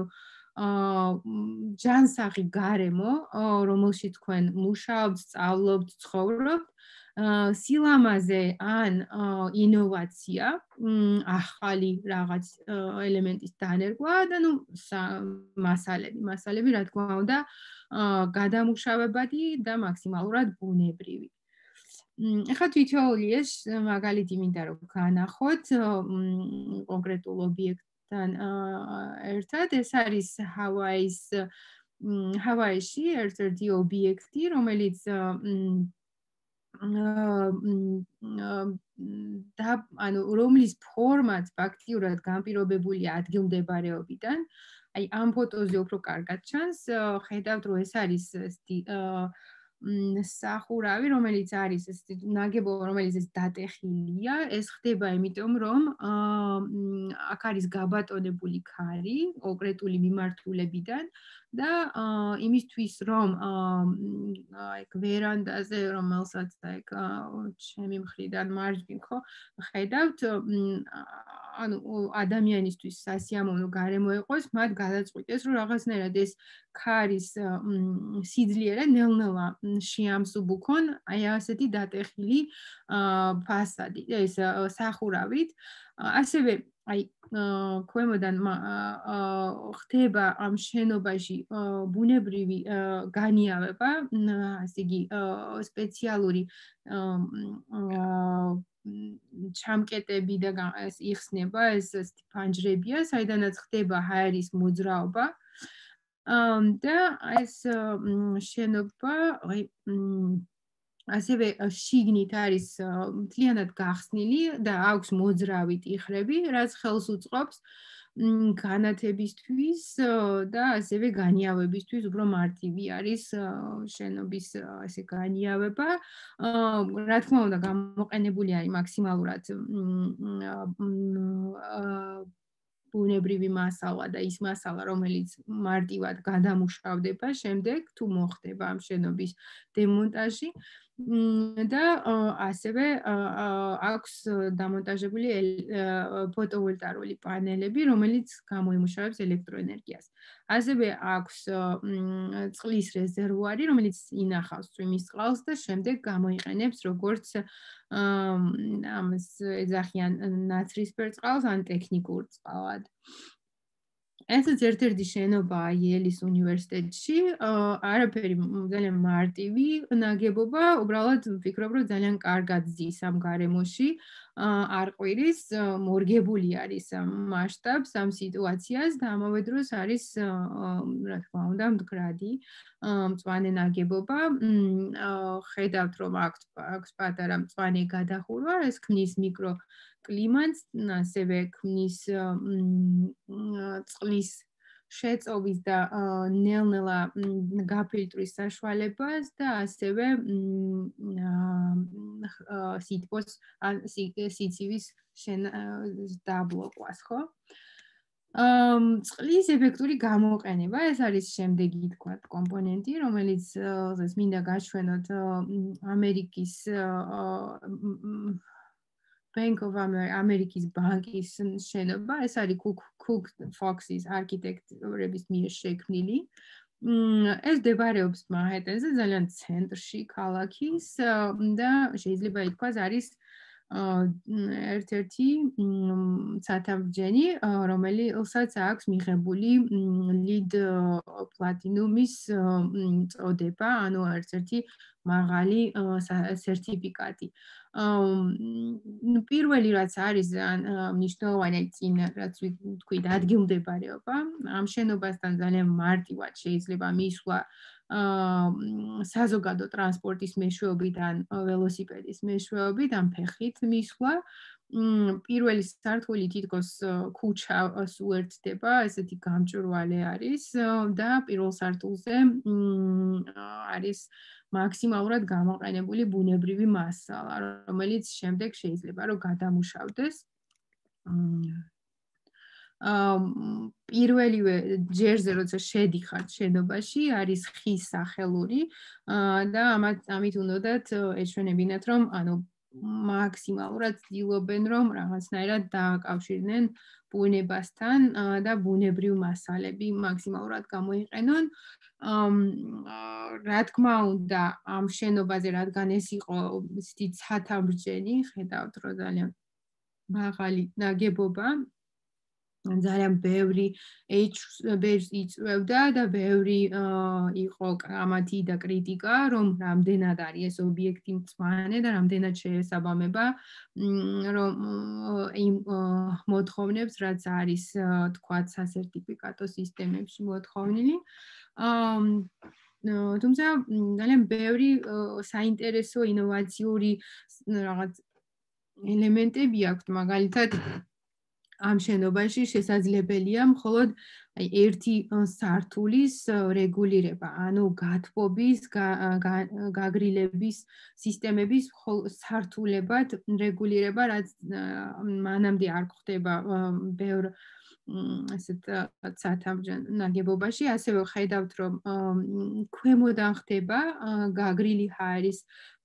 ჯანსაღი გარემო, რომელშიც თქვენ მუშაობთ, სწავლობთ, ცხოვრობთ, სილამაზე ან ინოვაცია, ახალი რაღაც ელემენტის დანერგვა და ნუ მასალები, რა თქმა უნდა, გადამუშავებადი და მაქსიმალურად ბუნებრივი. ახლა თითოეული ეს მაგალითი მინდა რომ განახოთ კონკრეტულ ობიექტთან ერთად, ეს არის ჰავაიში ერთ-ერთი ობიექტი, რომელიც ანუ რომლის ფორმაც ფაქტიურად განპირობებულია ადგილმდებარეობიდან, აი ამ ფოტოზე უფრო კარგად ჩანს, ხედავთ რომ ეს არის სახურავი, რომელიც არის ეს ნაგებობა, რომელიც ეს დატეხილია, ეს ხდება იმიტომ, რომ აქ არის გაბატონებული ქარი კონკრეტული მიმართულებიდან და იმისთვის, რომ აი ვერანდაზე, რომელსაც აი ჩემი მხრიდან მარჯვნივ ხო, ხედავთ, ანუ ადამიანისთვის სასიამოვნო გარემო იყოს, მათ გადაწყვიტეს, რომ რაღაცნაირად ეს ქარის სიძლიერე ნელ-ნელა შეამსუბუქონ აი ასეთი დატეხილი ფასადი, ეს სახურავით. ასევე აი ქვემოდან ხდება ამ შენობაში ბუნებრივი განიავება, ასე იგი სპეციალური ჩამკეტები და იხსნება ეს ფანჯრებია, საიდანაც ხდება ჰაერის მოძრაობა. და ეს შენობა აი ასევე შიგნით არის მთლიანად გახსნილი და აქვს მოძრავი ტიხრები, რაც ხელს უწყობს განათებისთვის და ასევე განიავებისთვის უფრო მარტივი არის შენობის ესე განიავება. რა თქმა უნდა, გამოყენებული არის მაქსიმალურად ბუნებრივი მასალა და ის მასალა, რომელიც მარტივად გადამუშავდება შემდეგ, თუ მოხდება ამ შენობის დემონტაჟი. და ასევე აქვს დამონტაჟებული ფოტოვოლტაიკური პანელები, რომელიც გამოიმუშავებს ელექტროენერგიას. ასევე აქვს წყლის რეზერვუარი, რომელიც ინახავს წვიმის წყალს და შემდეგ გამოიყენებს როგორც ამას ეძახიან ნაცრისფერ წყალს ან ტექნიკურ წყალად. ესეც ერთ-ერთი შენობაა იელის უნივერსიტეტში, არაფერი ძალიან მარტივი ნაგებობა, უბრალოდ ვფიქრობ, რომ ძალიან კარგად ზის ამ გარემოში, არ ყვირის, მორგებული არის ამ მასშტაბს, ამ სიტუაციას და ამავე დროს არის, რა თქმა უნდა, მდგრადი, მწვანე ნაგებობა. ხედავთ, რომ აქვს პატარა მწვანე გადახურვა, ეს ქმნის მიკროკლიმატს, ასევე ქმნის წყლის შეწოვის და ნელ-ნელა გაფილტვის საშუალებას და ასევე სიცივის დაბლოკვას, ხო? წყლის ეფექტური გამოყენება, ეს არის შემდეგი თქვა კომპონენტი, რომელიც მინდა გაჩვენოთ ამერიკის Bank of America's ბანკის შენობა, ეს არის Cook Fox's არქიტექტორების მიერ შექმნილი. ეს მდებარეობს მანჰეტენზე, ძალიან ცენტრში ქალაქის და შეიძლება ითქვას არის ერთ-ერთი ცათამბჯენი, რომელსაც აქვს მიღებული ლიდ პლატინუმის წოდება, ანუ ერთ-ერთი მაღალი სერტიფიკატი. პირველი რაც არის მნიშვნელოვანი წინ რაც ვთქვით ადგილმდებარეობა, ამ შენობასთან ძალიან მარტივად შეიძლება მისვლა საზოგადო ტრანსპორტის მეშვეობით ან ველოსიპედის მეშვეობით ან ფეხით მისვლა. პირველი სართული თითქოს ქუჩას უერთდება, ესეთი გამჭვირვალე არის და პირველ სართულზე არის მაქსიმალურად გამოყენებული ბუნებრივი მასალა, რომელიც შემდეგ შეიძლება რომ გადამუშავდეს. პირველივე ჯერზე როცა შედიხართ შენობაში არის ხის სახელური და ამით უნდათ ეჩვენებინათ რომ ანუ მაქსიმალურად ცდილობენ რომ რაღაცნაირად დააკავშირდნენ ბუნებასთან და ბუნებრივ მასალები მაქსიმალურად გამოიყენონ. რა თქმა უნდა ამ შენობაზე რადგან ეს იყო ცათამბჯენი, ხედავთ რომ ძალიან მაღალი ნაგებობა, ძალიან ბევრი იწვევდა და ბევრი იყო კამათი და კრიტიკა, რომ რამდენად არის ეს ობიექტი მწვანე და რამდენად შეესაბამება რომ იმ მოთხოვნებს, რაც არის თქვათ სასერტიფიკატო სისტემებში მოთხოვნილი. თუმცა ძალიან ბევრი საინტერესო ინოვაციური რაღაც ელემენტები აქვს, მაგალითად ამ შენობაში შესაძლებელია მხოლოდ ერთი სართულის რეგულირება, ანუ გათბობის, გაგრილების სისტემების სართულებად რეგულირება, რაც მანამდე არ ხდება ბევრ ასეთ ცათამბჯენ ნაგებობაში, ასევე ხედავთ, რომ ქვემოდან ხდება გაგრილი ჰაერის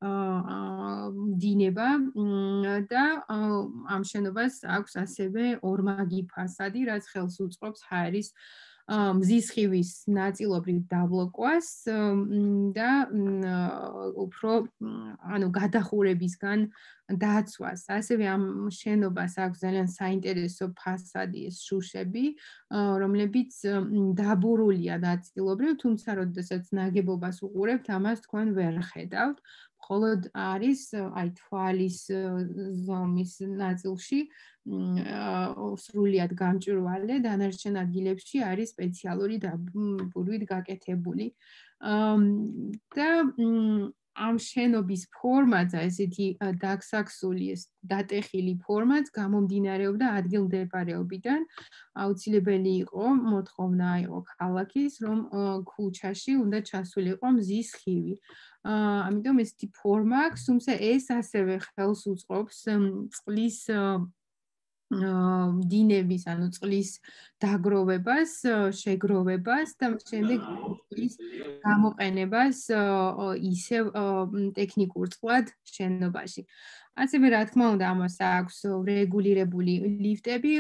დინება და ამ შენობას აქვს ასევე ორმაგი ფასადი, რაც ხელს უწყობს ჰაერის მზის სხივის ნაწილობრივ დაბლოკვას და უფრო ანუ გადახურებისგან დაცვას. ასევე ამ შენობას აქვს ძალიან საინტერესო ფასადი, ეს შუშები, რომლებიც დაბურულია ნაწილობრივ, თუმცა როდესაც ნაგებობას უყურებთ, ამას თქვენ ვერ ხედავთ. მხოლოდ არის აი თვალის ზომის ნაწილში სრულიად გამჭვირვალე, დანარჩენ ადგილებში არის სპეციალური დაბურვით გაკეთებული. და ამ შენობის ფორმაც, ესეთი დაქსაქსული, ეს დატეხილი ფორმაც გამომდინარეობდა ადგილმდებარეობიდან. აუცილებელი იყო, მოთხოვნა იყო ქალაქის, რომ ქუჩაში უნდა ჩასულიყო მზის სხივი. ამიტომ ესეთი ფორმა აქვს, თუმცა ეს ასევე ხელს უწყობს წყლის დინების, ანუ წყლის დაგროვებას, შეგროვებას და შემდეგ წყლის გამოყენებას ისევ ტექნიკურ წყლად შენობაში. ასევე რა თქმა უნდა, ამას აქვს რეგულირებული ლიფტები,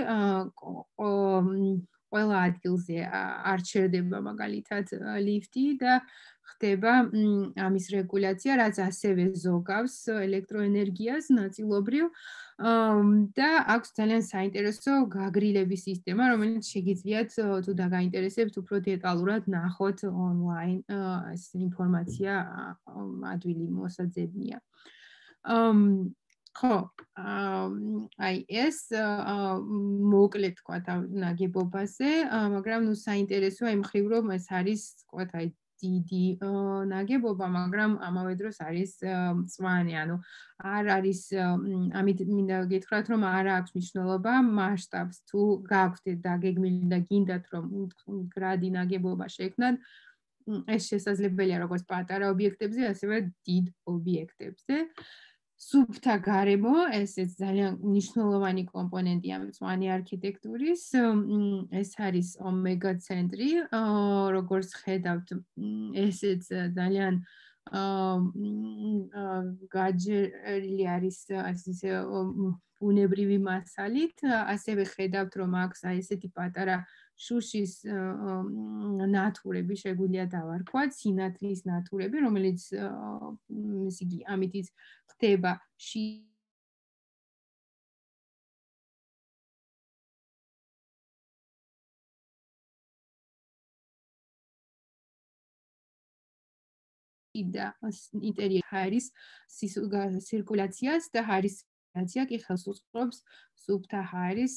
ყველა ადგილზე არ ჩერდება მაგალითად ლიფტი და ხდება ამის რეგულაცია, რაც ასევე ზოგავს ელექტროენერგიას ნაწილობრივ და აქვს ძალიან საინტერესო გაგრილების სისტემა, რომელიც შეგიძლიათ თუ დაგაინტერესებთ უფრო დეტალურად ნახოთ ონლაინ ეს ინფორმაცია ადვილი მოსაძებნია. ხო, აი ეს მოკლედ თქვა ნაგებობაზე, მაგრამ ნუ საინტერესოა იმ მხრივ, რომ ეს არის თქვა აი დიდი ნაგებობა, მაგრამ ამავე დროს არის მწვანე, ანუ არ არის ამით მინდა გითხრათ, რომ არ აქვს მნიშვნელობა მასშტაბს, თუ გაქვთ დაგეგმილი და გინდათ რომ გრადი ნაგებობა შექმნათ, ეს შესაძლებელია როგორც პატარა ობიექტებზე, ასევე დიდ ობიექტებზე. სუფთა გარემო, ესეც ძალიან მნიშვნელოვანი კომპონენტია მწვანე არქიტექტურის. ეს არის ომეგა ცენტრი, როგორც ხედავთ, ესეც ძალიან გაჯერილი არის ასე ბუნებრივი მასალით, ასევე ხედავთ, რომ აქვს აი ესეთი პატარა შუშის ნათურები, შეგვიძლია დავარქვათ, სინათლის ნათურები, რომელიც ესე იგი ამიტიც ხდება და ინტერიერი ჰაერის ცირკულაციას და ჰაერის ცირკულაცია კი ხელს უწყობს სუფთა ჰაერის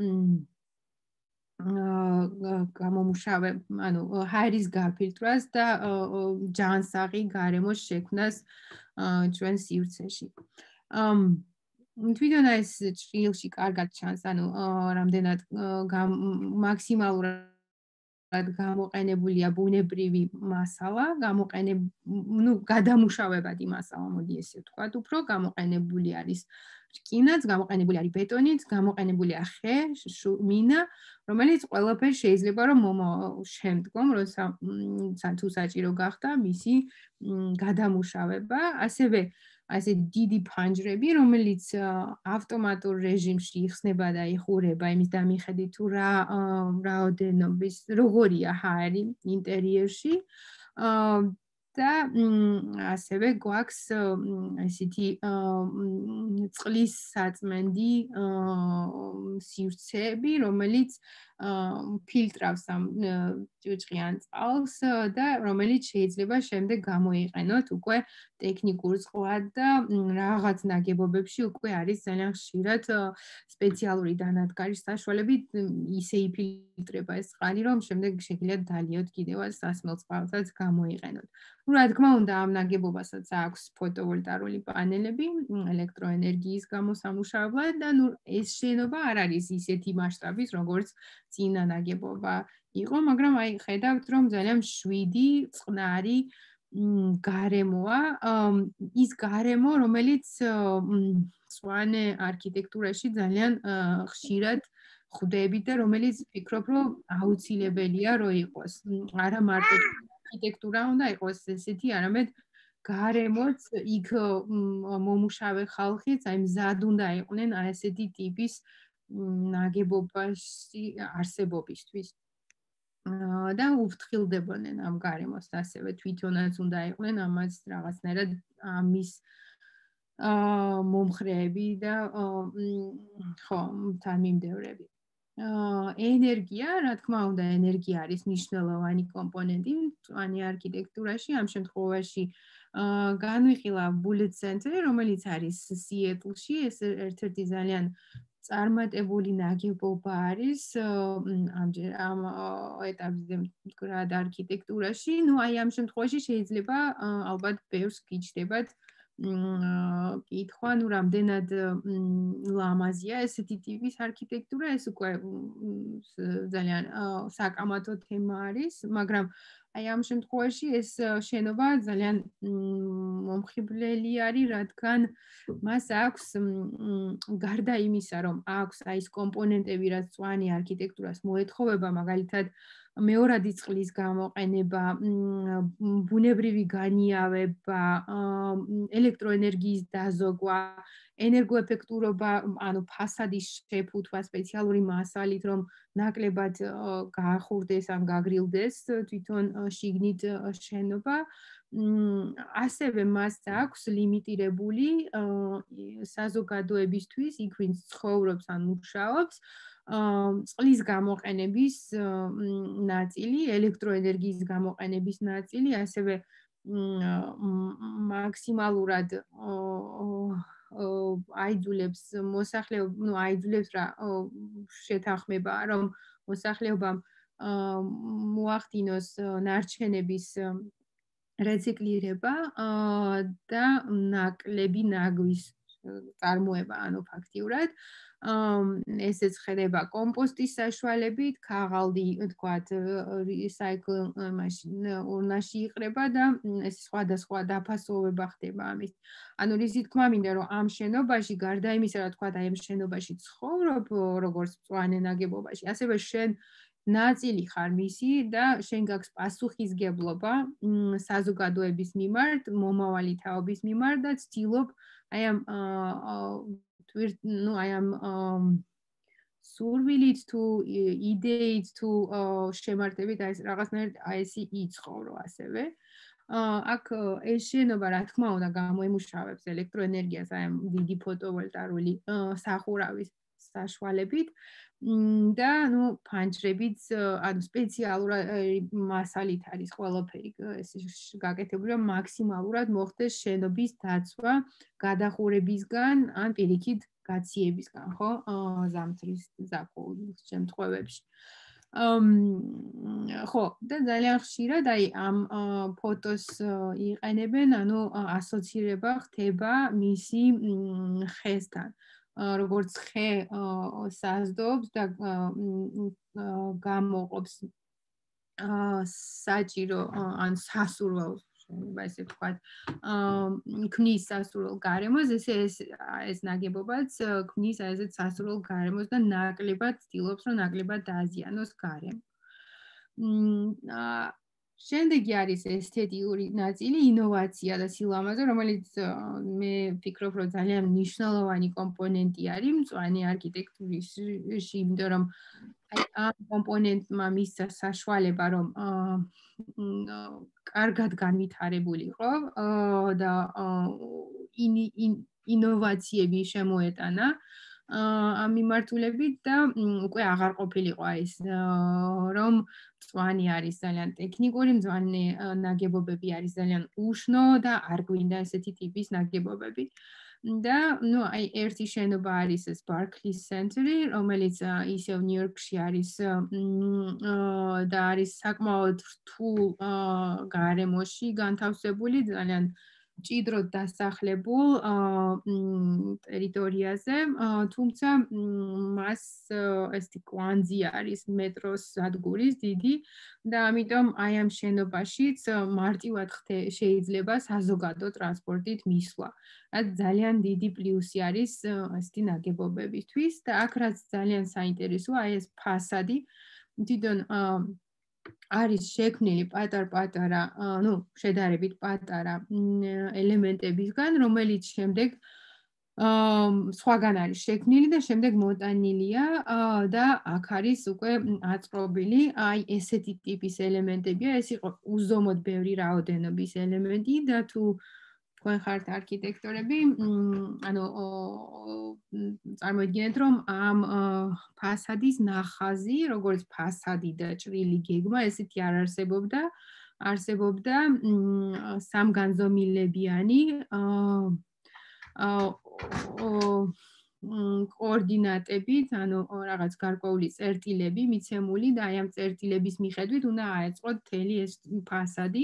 გამომუშავე, ანუ ჰაერის გაფილტრვას და ჯანსაღი გარემოს შექმნას ჩვენ სივრცეში. თვითონ ეს ჭრილში კარგად ჩანს, ანუ რამდენად მაქსიმალურად გამოყენებულია ბუნებრივი მასალა, გადამუშავებადი მასალა, მოდი ესე ვთქვათ, უფრო გამოყენებული არის რკინაც, გამოყენებული არის ბეტონიც, გამოყენებულია ხე, მინა, რომელიც ყველაფერი შეიძლება რომ შემდგომ, როცა თუ საჭირო გახდა მისი გადამუშავება, ასევე ასე დიდი ფანჯრები, რომელიც ავტომატურ რეჟიმში იხსნება და იხურება იმის დამიხედვით თუ რა რაოდენობის როგორია ჰაერი ინტერიერში და ასევე გვაქვს ესეთი წყლის საწმენდი სივრცეები, რომელიც ფილტრავს ამ ჭუჭყიან წყალს და რომელიც შეიძლება შემდეგ გამოიყენოთ უკვე ტექნიკურ წყლად და რაღაც ნაგებობებში უკვე არის ძალიან ხშირად სპეციალური დანადგარის საშუალებით ისე იფილტრება ეს წყალი, რომ შემდეგ შეგიძლიათ დალიოთ კიდევაც სასმელ წყალსაც გამოიყენოთ. რა თქმა უნდა, ამ ნაგებობასაც აქვს ფოტოვოლტაიკური პანელები, ელექტროენერგიის გამოსამუშავებლად და ეს შენობა არ არის ისეთი მასშტაბის, როგორც წინა ნაგებობა იყო, მაგრამ აი ხედავთ, რომ ძალიან მშვიდი, წყნარი გარემოა, ის გარემო, რომელიც მწვანე არქიტექტურაში ძალიან ხშირად ხვდებით და რომელიც ვფიქრობ, რომ აუცილებელია რომ იყოს. არა მარტო არქიტექტურა უნდა იყოს ესეთი, არამედ გარემოც იქ მომუშავე ხალხიც აი მზად უნდა იყვნენ აი ესეთი ტიპის ნაგებობაში არსებობისთვის. და უფრთხილდებოდნენ ამ გარემოს ასევე თვითონაც უნდა იყვნენ ამას რაღაცნაირად ამის მომხრეები და ხო თანმიმდევრები. ენერგია, რა თქმა უნდა, ენერგია არის მნიშვნელოვანი კომპონენტი მწვანე არქიტექტურაში, ამ შემთხვევაში განვიხილა Bullet Center, რომელიც არის სიეტლში, ეს ერთ-ერთი ძალიან წარმატებული ნაგებობა არის ამჯერ ამ ეტაპზე მდგრად არქიტექტურაში. ნუ აი ამ შემთხვევაში შეიძლება ალბათ ბევრს გიჩნდებათ კითხვა, ნუ რამდენად ლამაზია ესეთი ტიპის არქიტექტურა, ეს უკვე ძალიან საკამათო თემა არის, მაგრამ აი ამ შემთხვევაში ეს შენობა ძალიან მომხიბვლელი არის, რადგან მას აქვს გარდა იმისა, რომ აქვს აი ეს კომპონენტები, რაც მწვანე არქიტექტურას მოეთხოვება, მაგალითად მეორადი წყლის გამოყენება, ბუნებრივი განიავება, ელექტროენერგიის დაზოგვა, ენერგოეფექტურობა, ანუ ფასადის შეფუთვა სპეციალური მასალით, რომ ნაკლებად გაახურდეს ან გაგრილდეს თვითონ შიგნით შენობა. ასევე მას აქვს ლიმიტირებული საზოგადოებისთვის, იქ ვინც ცხოვრობს ან მუშაობს, წყლის გამოყენების ნაწილი, ელექტროენერგიის გამოყენების ნაწილი, ასევე მაქსიმალურად აიძულებს მოსახლეობას, ну აიძულებს რა შეთანხმებაა, რომ მოსახლეობამ მოახდინოს ნარჩენების რეციკლირება და ნაკლები ნაგვის წარმოება, ანუ ფაქტიურად ესეც ხდება კომპოსტის საშუალებით, ქაღალდი, თქვათ, recycle urnaში იყრება და ეს სხვადასხვა დაფასოვება ხდება ამის. ანუ რისი თქმა მინდა, რომ ამ შენობაში, გარდა იმისა, რომ თქვათ, აი ამ შენობაში ცხოვრობ, როგორც მწვანე ნაგებობაში, ასევე შენ ნაწილი ხარ მისი და შენ გაქვს პასუხისგებლობა საზოგადოების მიმართ, მომავალი თაობის მიმართ და ცდილობ აი ამ ну I am სურვილით თუ იდეით თუ შემართებით აი ეს რაღაცნაირად აი ესი იცხოვრო ასევე აქ ეს შენობა რა თქმა უნდა გამოიმუშავებს ელექტროენერგიას აი ამ დიდი ფოტოვოლტაიკური სახურავის საშუალებით და ну ფანჯრებით ანუ სპეციალური მასალით არის ყველაფერი ეს გაკეთებული რომ მაქსიმალურად მოხდეს შენობის დაცვა გადახურებისგან ან პირიქით გაციებისგან ხო ზამთრის ზაფხულის შემთხვევებში ხო და ძალიან ხშირად აი ამ ფოტოს იყენებენ ანუ ასოცირება ხდება მისი ხესთან როგორც ხე საზდობს და გამოყოფს საჭირო ან სასურველს ესე ვთქვათ ქმნის სასურველ გარემოს ეს ნაგებობაც ქმნის ასეთ სასურველ გარემოს და ნაკლებად ცდილობს რომ ნაკლებად დააზიანოს გარემო შემდეგი არის ესთეტიკური ნაწილი ინოვაცია და სილამაზე რომელიც მე ვფიქრობ რომ ძალიან მნიშვნელოვანი კომპონენტი არის მწვანე არქიტექტურაში იმიტომ რომ აი ამ კომპონენტმა მისცა საშუალება რომ კარგად განვითარებულიყო და ინოვაციები შემოეტანა ამ მიმართულებით და უკვე აღარ ყოფილიყო ეს რომ მწვანე არის ძალიან ტექნიკური, მწვანე ნაგებობები არის ძალიან უშნო და არ გვინდა ესეთი ტიპის ნაგებობები. და ну აი ერთი შენობა არის ეს Barclays Center, რომელიც ისევ ნიუ-იორკში არის და არის საკმაოდ რთულ გარემოში განთავსებული, ძალიან ჭიდროდ დასახლებულ ტერიტორიაზე, თუმცა მას ესეთი კვანძი არის მეტროს სადგურის დიდი და ამიტომ აი ამ შენობაშიც მარტივად შეიძლება საზოგადო ტრანსპორტით მისვლა. რაც ძალიან დიდი პლუსი არის ესეთი ნაგებობებისთვის და აქ რაც ძალიან საინტერესოა აი ეს ფასადი თვითონ არის შექმნილი პატარ-პატარა, ну, შედარებით პატარა ელემენტებისგან, რომელიც შემდეგ სხვაგან არის შექმნილი და შემდეგ მოტანილია და აქ არის უკვე აწყობილი აი ესეთი ტიპის ელემენტებია, ეს იყო უზომოდ ბევრი რაოდენობის ელემენტი და თუ თქვენ ხართ არქიტექტორები, ანუ წარმოიდგინეთ, რომ ამ ფასადის ნახაზი, როგორც ფასადი და ჭრილი გეგმა, ესეთი არ არსებობდა, არსებობდა სამგანზომილებიანი კოორდინატებით, ანუ რაღაც გარკვეული წერტილები მიცემული და აი ამ წერტილების მიხედვით უნდა აეწყოთ მთელი ეს ფასადი.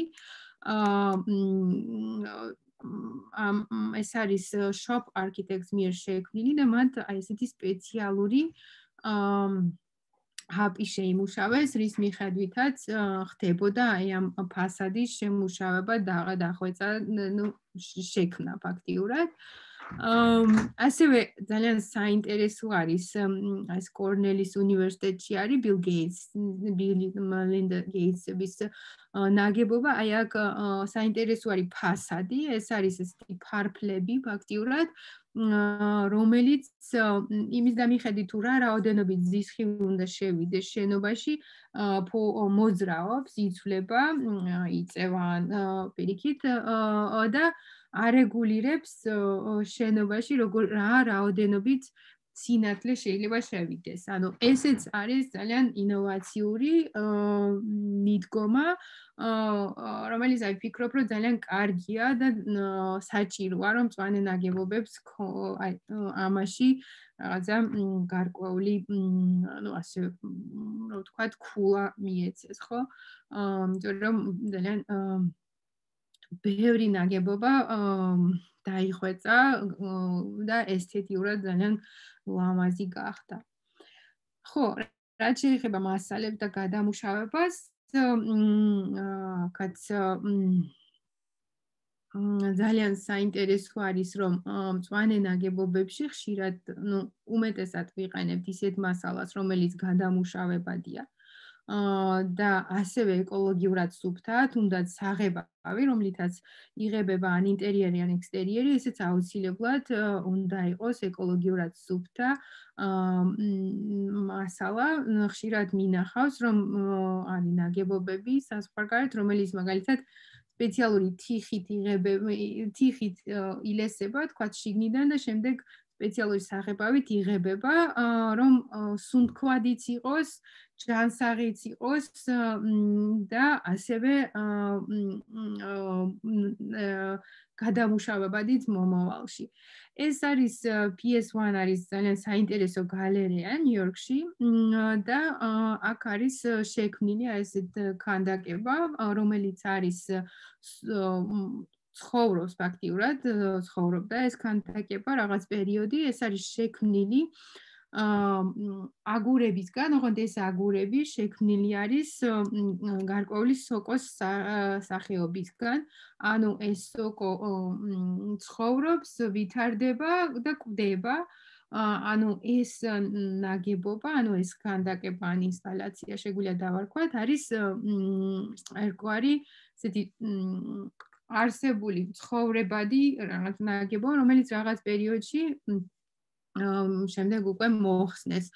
ეს არის shop architects მიერ შექმნილი და მათ აი ესეთი სპეციალური ჰაპი შეიმუშავეს, რის მიხედვითაც ხდებოდა აი ამ ფასადის შემუშავება და დახვეწა, ნუ შექმნა ფაქტიურად. ასევე ძალიან საინტერესო არის ეს კორნელის უნივერსიტეტში არის ბილ გეიტს, ბილ მელინდა გეიტსების ნაგებობა, აი აქ საინტერესო არის ფასადი, ეს არის ესეთი ფარფლები ფაქტიურად, რომელიც იმის დამიხედვით თუ რა რაოდენობით ზისხილი უნდა შევიდეს შენობაში, მოძრაობს, იცვლება, იწევა პირიქით და არეგულირებს შენობაში რა რაოდენობით სინათლე შეიძლება შევიდეს. ანუ ესეც არის ძალიან ინოვაციური მიდგომა, რომელიც აი ვფიქრობ, რომ ძალიან კარგია და საჭიროა, რომ მწვანე ნაგებობებს აი ამაში რაღაცა გარკვეული, ну, ასე რა ვთქვათ, ქულა მიეცეს, ხო? იმიტომ რომ ძალიან ბევრი ნაგებობა დაიხვეწა და ესთეტიურად ძალიან ლამაზი გახდა. ხო, რაც შეეხება მასალებს და გადამუშავებას, კაც ძალიან საინტერესო არის, რომ მწვანე ნაგებობებში ხშირად, ну, უმეტესად ვიყენებთ ისეთ მასალას, რომელიც გადამუშავებადია. და ასევე ეკოლოგიურად სუფთაა, თუნდაც საღებავი, რომლითაც იღებება ან ინტერიერი, ან ექსტერიერი, ესეც აუცილებლად უნდა იყოს ეკოლოგიურად სუფთა მასალა. ხშირად მინახავს, რომ არის ნაგებობები საზღვარგარეთ, რომელიც მაგალითად სპეციალური თიხით ილესება, თქვათ შიგნიდან და შემდეგ სპეციალური საღებავით იღებება, რომ სუნთქვადიც იყოს, ჯანსაღიც იყოს და ასევე გადამუშავებადიც მომავალში. ეს არის PS1 არის ძალიან საინტერესო გალერეა ნიუ-იორკში და აქ არის შექმნილი ესეთ ქანდაკება, რომელიც არის ცხოვრობს ფაქტიურად, ცხოვრობდა ეს ქანდაკება რაღაც პერიოდი, ეს არის შექმნილი აგურებისგან, ოღონდ ეს აგურები შექმნილი არის გარკვეული სოკოს სახეობისგან, ანუ ეს სოკო ცხოვრობს, ვითარდება და კვდება, ანუ ეს ნაგებობა, ანუ ეს ქანდაკება ან ინსტალაცია შეგვიძლია დავარქვათ, არის ერთგვარი ესეთი არსებული ცხოვრებადი რაღაც ნაგებობა, რომელიც რაღაც პერიოდში შემდეგ უკვე მოხსნეს.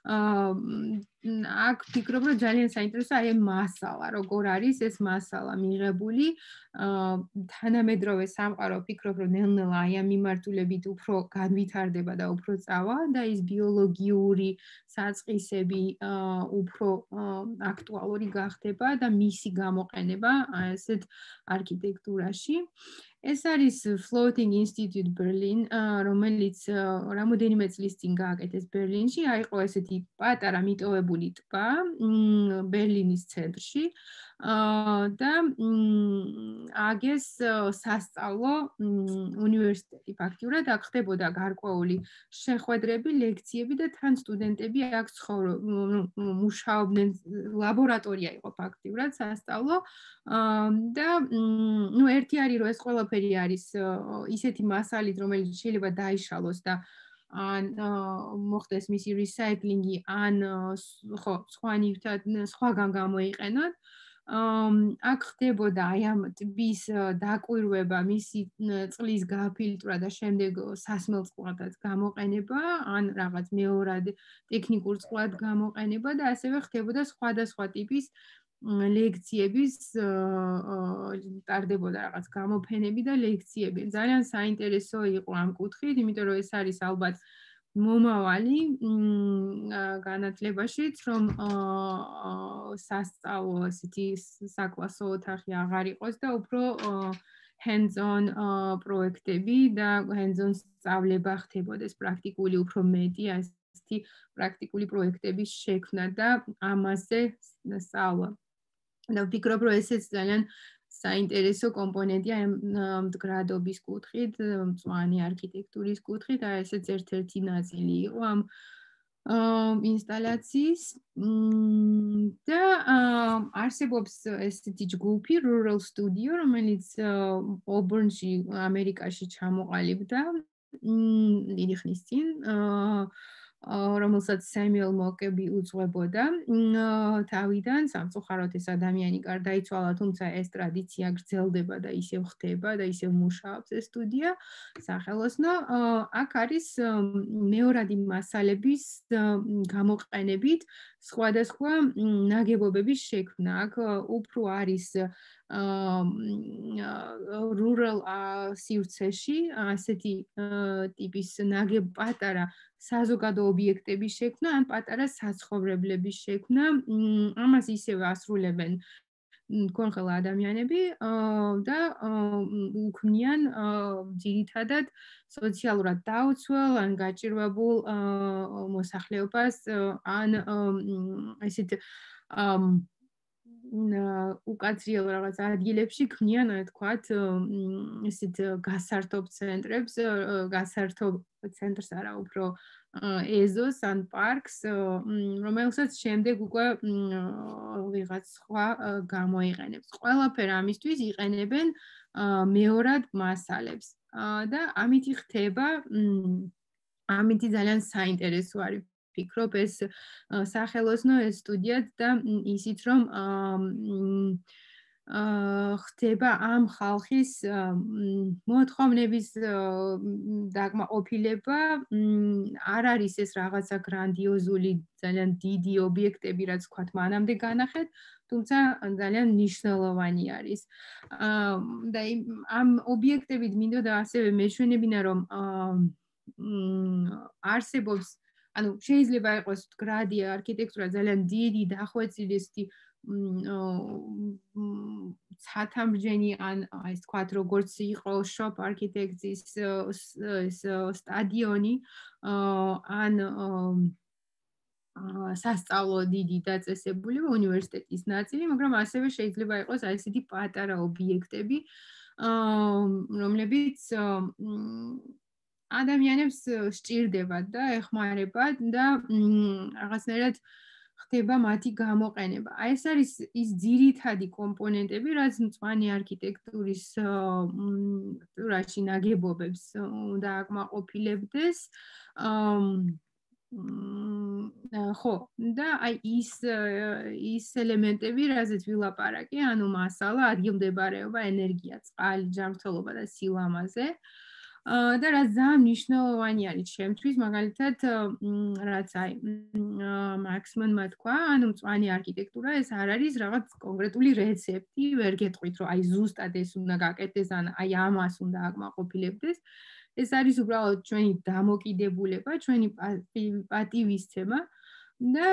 აქ ვფიქრობ, რომ ძალიან საინტერესოა აი მასალა, როგორ არის ეს მასალა მიღებული. თანამედროვე სამყარო ვფიქრობ, რომ ნელ-ნელა აი ამ მიმართულებით უფრო განვითარდება და უფრო წავა და ის ბიოლოგიური საწყისები უფრო აქტუალური გახდება და მისი გამოყენება ესეთ არქიტექტურაში. ეს არის Floating Institute Berlin, რომელიც რამოდენიმე წლის წინ გააკეთეს ბერლინში, აიყო ესეთი პატარა მიტოვებული ტბა ბერლინის ცენტრში და აგეს სასწავლო უნივერსიტეტი ფაქტიურად, აქ ხდებოდა გარკვეული შეხვედრები, ლექციები და თან სტუდენტები აქ მუშაობდნენ, ლაბორატორია იყო ფაქტიურად სასწავლო და ну ერთი არის რომ ეს ყველაფერი არის ისეთი მასალით, რომელიც შეიძლება დაიშალოს და ან მოხდეს მისი რისაიკლინგი, ან ხო, სხვაგან გამოიყენოთ. აქ ხდებოდა აი ამ ტბის დაკვირვება, მისი წყლის გაფილტრა და შემდეგ სასმელ წყლადაც გამოყენება, ან რაღაც მეორად ტექნიკურ წყლად გამოყენება და ასევე ხდებოდა სხვადასხვა ტიპის ლექციების ტარდებოდა რაღაც გამოფენები და ლექციები. ძალიან საინტერესო იყო ამ კუთხით, იმიტომ რომ ეს არის ალბათ მომავალი განათლებაშიც, რომ სასწავლო ესეთი საკლასო ოთახი აღარ იყოს და უფრო hands-on პროექტები და hands-on სწავლება ხდებოდეს, პრაქტიკული უფრო მეტი ასეთი პრაქტიკული პროექტების შექმნა და ამაზე სწავლა. და ვფიქრობ, რომ ესეც ძალიან საინტერესო კომპონენტია მდგრადობის კუთხით, მწვანე არქიტექტურის კუთხით, და ესეც ერთ-ერთი ნაწილი იყო ამ ინსტალაციის და არსებობს ესეთი ჯგუფი Rural Studio, რომელიც Auburn-ში, ამერიკაში ჩამოყალიბდა დიდი ხნის წინ, რომელსაც Samuel Mockbee უძღვებოდა. თავიდან სამწუხაროდ ეს ადამიანი გარდაიცვალა, თუმცა ეს ტრადიცია გრძელდება და ისევ ხდება და ისევ მუშაობს ეს სტუდია სახელოსნო. აქ არის მეორადი მასალების გამოყენებით სხვადასხვა ნაგებობების შექმნა. აქ უფრო არის rural სივრცეში ასეთი ტიპის პატარა საზოგადო ობიექტების შექმნა ან პატარა საცხოვრებლების შექმნა. ამას ისევ ასრულებენ კონკრეტულად ადამიანები და უქმნიან ძირითადად სოციალურად დაუცველ ან გაჭირვებულ მოსახლეობას ან ესეთ უკაცრიელ რაღაც ადგილებში ქმნიან, თქვათ, ესეთ გასართობ ცენტრებს, გასართობ ცენტრს არა, უფრო ეზოს ან პარკს, რომელსაც შემდეგ უკვე ვიღაც სხვა გამოიყენებს. ყველაფერ ამისთვის იყენებენ მეორად მასალებს და ამითი ხდება, ამითი ძალიან საინტერესო არის. ფიქრობ ეს სახელოსნო ეს სტუდიაც და ისიც რომ ხდება ამ ხალხის მოთხოვნების დაკმაყოფილება. არ არის ეს რაღაცა გრანდიოზული, ძალიან დიდი ობიექტები, რაც ვთქვათ, მანამდე განახეთ, თუმცა ძალიან მნიშვნელოვანი არის. და ამ ობიექტებით მინდოდა ასევე მეჩვენებინა, რომ არსებობს, ანუ შეიძლება იყოს გრადი არქიტექტურა ძალიან დიდი, დახვეწილი ესეთი ცათამბჯენი ან ეს თქვათ, როგორც იყო shop architects-ის სტადიონი ან სასწავლო დიდი დაწესებული უნივერსიტეტის ნაწილი, მაგრამ ასევე შეიძლება იყოს აი ესეთი პატარა ობიექტები, რომლებიც ადამიანებს სჭირდებათ და ეხმარებათ და რაღაცნაირად ხდება მათი გამოყენება. აი ეს არის ის ძირითადი კომპონენტები, რაც მწვანე არქიტექტურის ტურაში ნაგებობებს უნდა აკმაყოფილებდეს. ხო, და აი ის ელემენტები, რაზეც ვილაპარაკე, ანუ მასალა, ადგილმდებარეობა, ენერგია, წყალი, ჯანმრთელობა და სილამაზე. და რაც ძალიან მნიშვნელოვანი არის ჩემთვის, მაგალითად, რაც აი მაქსმანმა თქვა, ანუ მწვანე არქიტექტურა ეს არ არის რაღაც კონკრეტული რეცეპტი, ვერ გეტყვით, რომ აი ზუსტად ეს უნდა გაკეთდეს ან აი ამას უნდა აკმაყოფილებდეს. ეს არის უბრალოდ ჩვენი დამოკიდებულება, ჩვენი პატივისცემა და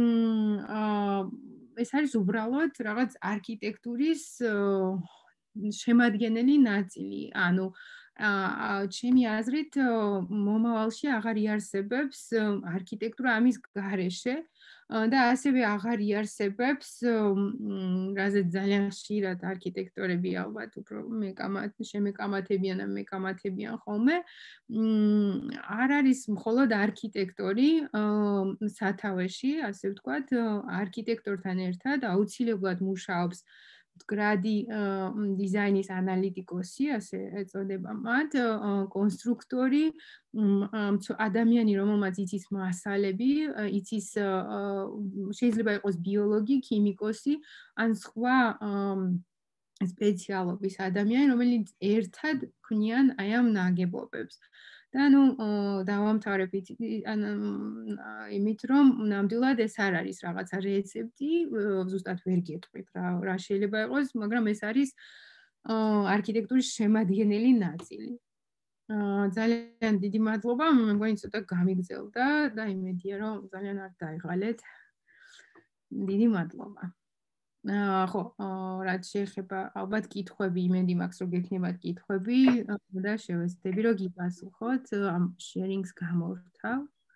ეს არის უბრალოდ რაღაც არქიტექტურის შემადგენელი ნაწილი, ანუ ჩემი აზრით მომავალში აღარ იარსებებს არქიტექტურა ამის გარეშე და ასევე აღარ იარსებებს, რაზეც ძალიან ხშირად არქიტექტორები ალბათ უფრო შემეკამათებიან ან მეკამათებიან ხოლმე, არ არის მხოლოდ არქიტექტორი სათავეში, ასე ვთქვათ, არქიტექტორთან ერთად აუცილებლად მუშაობს გრადი დიზაინის ანალიტიკოსი, ასე ეწოდება მათ, კონსტრუქტორი, ადამიანი, რომელმაც იცის მასალები, იცის შეიძლება იყოს ბიოლოგი, ქიმიკოსი, ან სხვა სპეციალობის ადამიანი, რომელიც ერთად ქმნიან აი ამ ნაგებობებს. და ნუ დავამთავრებ იმით, რომ ნამდვილად ეს არ არის რაღაცა რეცეპტი, ზუსტად ვერ გეტყვით რა შეიძლება იყოს, მაგრამ ეს არის არქიტექტურის შემადგენელი ნაწილი. ძალიან დიდი მადლობა, მეგონი ცოტა გამიგზელდა და იმედია, რომ ძალიან არ დაიღალეთ. დიდი მადლობა. ხო, რაც შეეხება ალბათ კითხვები, იმედი მაქვს, რომ გექნებათ კითხვები და შევეცდები, რომ გიპასუხოთ ამ შერინგს გამორთავ.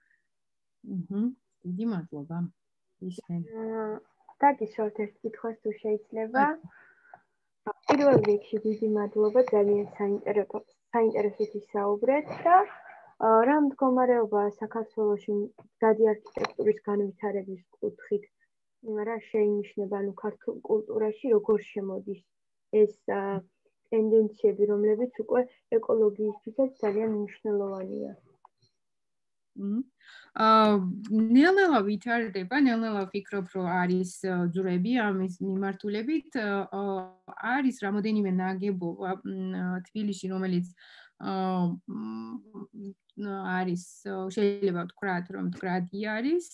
დიდი მადლობა. დაგისვათ ერთ კითხვას თუ შეიძლება. პირველ რიგში დიდი მადლობა, ძალიან საინტერესო ისაუბრეთ და რა მდგომარეობა საქართველოში მდგრადი არქიტექტურის განვითარების კუთხით რა შეინიშნება, ანუ ქართულ კულტურაში როგორ შემოდის ეს ტენდენციები, რომლებიც უკვე ეკოლოგიისთვისაც ძალიან მნიშვნელოვანია. ნელ-ნელა ვითარდება, ნელ-ნელა ვფიქრობ, რომ არის ძვრები ამის მიმართულებით. არის რამოდენიმე ნაგებობა თბილისში, რომელიც არის შეიძლება ვთქვათ, რომ მდგრადი არის.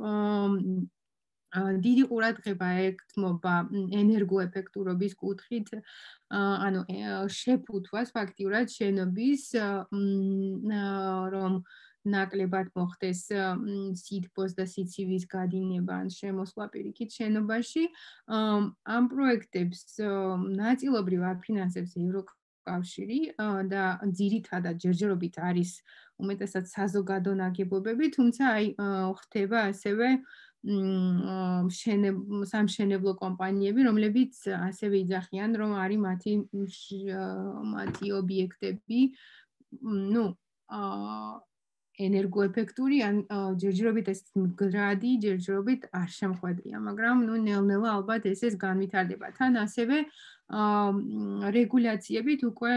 დიდი ყურადღება ეკთმობა ენერგოეფექტურობის კუთხით, ანუ შეფუთვას ფაქტიურად შენობის, რომ ნაკლებად მოხდეს სითბოს და სიცივის გადინება ან შემოსვლა პირიქით შენობაში. ამ პროექტებს ნაწილობრივ აფინანსებს ევროკავშირი და ძირითადად ჯერჯერობით არის უმეტესად საზოგადო ნაგებობები, თუმცა ხდება ასევე სამშენებლო კომპანიები, რომლებიც ასევე იძახიან, რომ არის მათი ობიექტები, ენერგოეფექტური, ან ჯერჯერობით ეს მდგრადი, ჯერჯერობით არ შემხვედრია, მაგრამ ნელ-ნელა ალბათ ეს განვითარდება. თან ასევე რეგულაციებით უკვე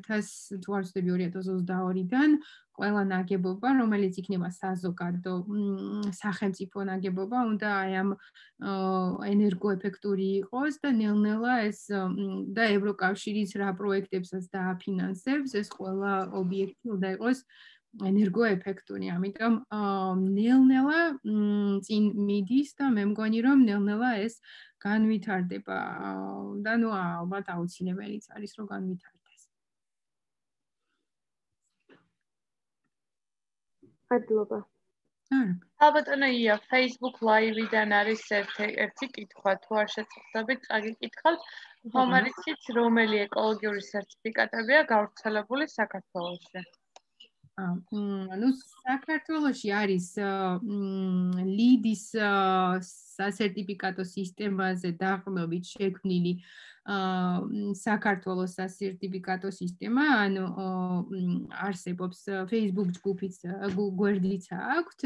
2022-დან ყველა ნაგებობა, რომელიც იქნება საზოგადო სახელმწიფო ნაგებობა, უნდა აი ამ ენერგოეფექტური იყოს და ნელ-ნელა ეს და ევროკავშირის რა პროექტებსაც დააფინანსებს, ეს ყველა ობიექტი უნდა იყოს ენერგოეფექტური. ამიტომ ნელ-ნელა წინ მიდის და მე მგონი, რომ ნელ-ნელა ეს განვითარდება და ალბათ აუცილებელიც არის, რომ განვითარდეს. მადლობა. ალბათო ია, Facebook Live-დან არის ერთი კითხვა, თუ არ შეწყდებით, წაგიკითხავთ. ხომ არ იცით, რომელი ეკოლოგიური სერტიფიკატებია გავრცელებული საქართველოში? ანუ საქართველოში არის ლიდის სასერტიფიკატო სისტემაზე დაყრდნობით შექმნილი საქართველოს სასერტიფიკატო სისტემა, ანუ არსებობს Facebook ჯგუფიც, გვერდიც აქვთ.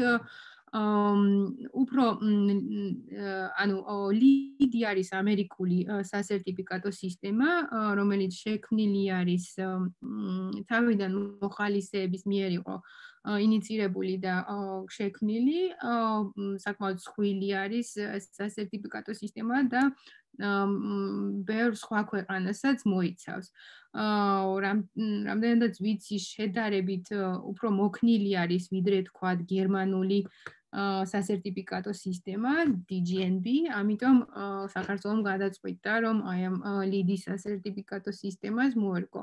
უფრო ანუ ლიდი არის ამერიკული სასერტიფიკატო სისტემა, რომელიც შექმნილი არის თავიდან მოხალისეების მიერ იყო ინიცირებული და შექმნილი, საკმაოდ სხვილი არის სასერტიფიკატო სისტემა და ბევრ სხვა ქვეყანასაც მოიცავს. რამდენადაც ვიცი, შედარებით უფრო მოქნილი არის, ვიდრე თქვათ გერმანული სასერტიფიკატო სისტემა DGNB, ამიტომ საქართველოს გადაწყვიტა, რომ აი ამ ლიდის სასერტიფიკატო სისტემას მოერგო.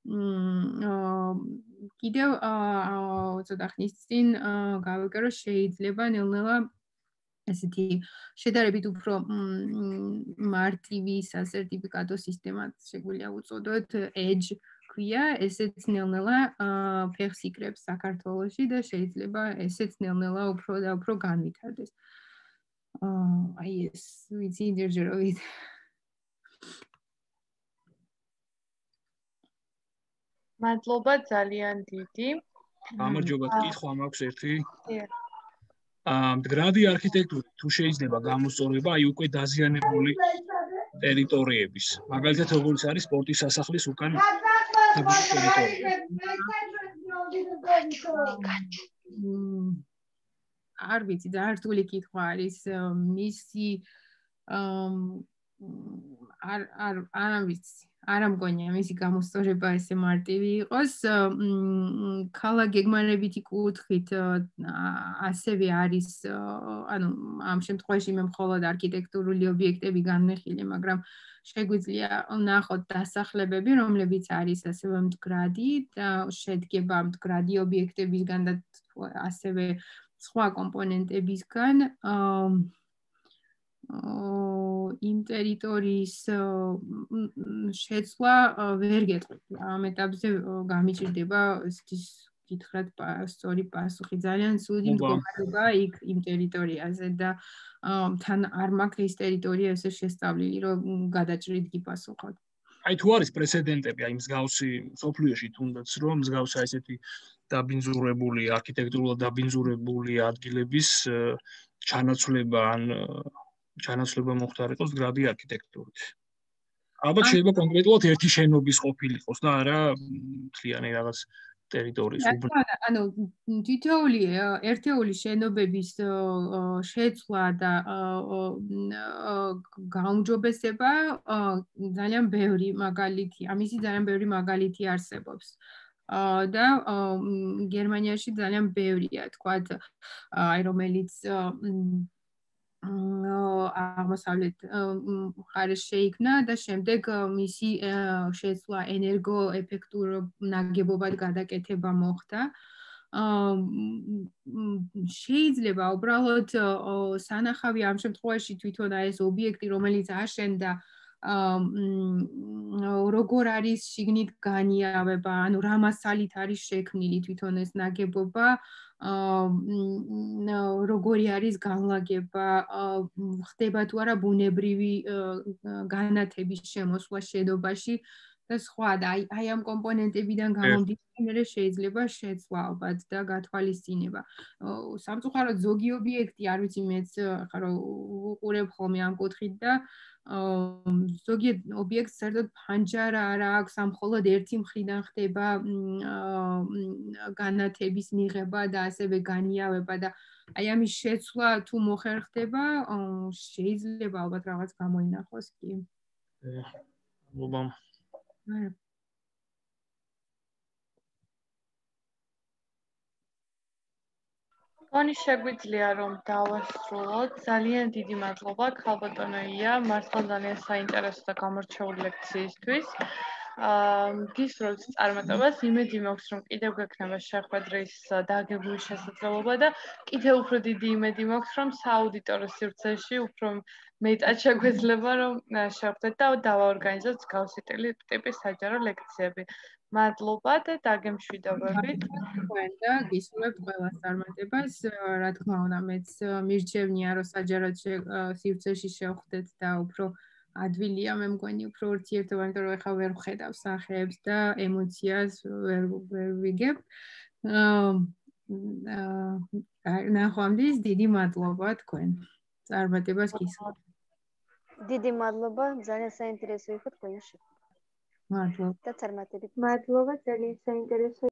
კიდევ ცოტა ხნის წინ გავიგე, რომ შეიძლება ნელ-ნელა ესეთი შედარებით უფრო მარტივი სასერტიფიკატო სისტემა შეგვიძლია უწოდოთ EDGE ქვია, ესეც ნელ-ნელა ფეხს იკრებს საქართველოში და შეიძლება ესეც ნელ-ნელა უფრო და უფრო განვითარდეს. აი ეს ვიცი ჯერჯერობით. მადლობა ძალიან დიდი. გამარჯობა, კითხვა მაქვს ერთი. მდგრადი არქიტექტურით თუ შეიძლება გამოსწორება აი უკვე დაზიანებული ტერიტორიების, მაგალითად როგორც არის სპორტის სასახლის უკან ტერიტორია. არ ვიცი, ძალიან რთული კითხვა არის, მისი არ ვიცი. არ ამგონია მისი გამოსწორება ესე მარტივი იყოს. ქალა გეგმარებითი კუთხით ასევე არის, ანუ ამ შემთხვევაში მე მხოლოდ არქიტექტურული ობიექტები განვიხილე, მაგრამ შეგვიძლია ვნახოთ დასახლებები, რომლებიც არის ასევე მდგრადი და შედგება მდგრადი ობიექტებისგან და ასევე სხვა კომპონენტებისგან. იმ ტერიტორიის შეცვლა ვერ გეტყვით. ამ ეტაპზე გამიჭირდება გითხრათ სწორი პასუხი. ძალიან ცუდი მდგომარეობა იქ იმ ტერიტორიაზე და თან არ მაქვს ის ტერიტორია ესე შესწავლილი, რომ გადაჭრით გიპასუხოთ. აი თუ არის პრეცედენტები, აი მსგავსი სოფლიოში თუნდაც რომ მსგავსი ესეთი დაბინძურებული არქიტექტურულად დაბინძურებული ადგილების ჩანაცვლება ან ჩანაცვლება მოხდარიყოს გრადი არქიტექტურით. ალბათ შეიძლება კონკრეტულად ერთი შენობის ყოფილიყოს და არა მთლიანი რაღაც ტერიტორიის ანუ თითოეული ერთეული შენობების შეცვლა და გაუმჯობესება ძალიან ბევრი მაგალითი, ამისი ძალიან ბევრი მაგალითი არსებობს. და გერმანიაში ძალიან ბევრია, თქვათ, აი რომელიც აღმოსავლეთ მხარეს შეიქმნა და შემდეგ მისი შეცვლა ენერგოეფექტურ ნაგებობად გადაკეთება მოხდა. შეიძლება უბრალოდ სანახავი ამ შემთხვევაში თვითონ ეს ობიექტი, რომელიც აშენდა როგორ არის შიგნით განიავება, ანუ რა მასალით არის შექმნილი თვითონ ეს ნაგებობა, როგორი არის განლაგება, ხდება თუ არა ბუნებრივი განათების შემოსვლა შენობაში და სხვა და აი ამ კომპონენტებიდან გამომდინარე შეიძლება შეცვლა ალბათ და გათვალისწინება. სამწუხაროდ ზოგი ობიექტი, არ ვიცი მეც ხა რომ უყურებ ხოლმე ამ კუთხით და ზოგი ობიექტს საერთოდ ფანჯარა არ აქვს, ამ მხოლოდ ერთი მხრიდან ხდება განათების მიღება და ასევე განიავება და აი ამის შეცვლა თუ მოხერხდება, შეიძლება ალბათ რაღაც გამოინახოს კი. მოგამ. მგონი შეგვიძლია რომ დავასრულოთ. ძალიან დიდი მადლობა ქალბატონო ია, მართლა ძალიან საინტერესო და გამორჩეული ლექციისთვის. გისურვებთ წარმატებას, იმედი მაქვს რომ კიდევ გექნება შეხვედრის დაგეგმვის შესაძლებლობა და კიდევ უფრო დიდი იმედი მაქვს რომ სააუდიტორო სივრცეში უფრო მეტად შეგვეძლება რომ შევხვდეთ და დავაორგანიზოთ მსგავსი ტიპის საჯარო ლექციები. მადლობა და დაგემშვიდობებით. და გისურვებთ ყველას წარმატებას. რა თქმა უნდა, მეც მირჩევნია რომ საჯაროდ სივრცეში შევხვდეთ და უფრო ადვილია მე მგონი უფრო ურთიერთობა, იმიტომ რომ ეხლა ვერ ვხედავ სახეებს და ემოციას ვერ ვიგებ. ნახვამდის დიდი მადლობა თქვენ. წარმატებას გისურვებთ. დიდი მადლობა, ძალიან საინტერესო იყო თქვენი შეხვედრა. მადლობა. და წარმატებით. მადლობა, ძალიან საინტერესო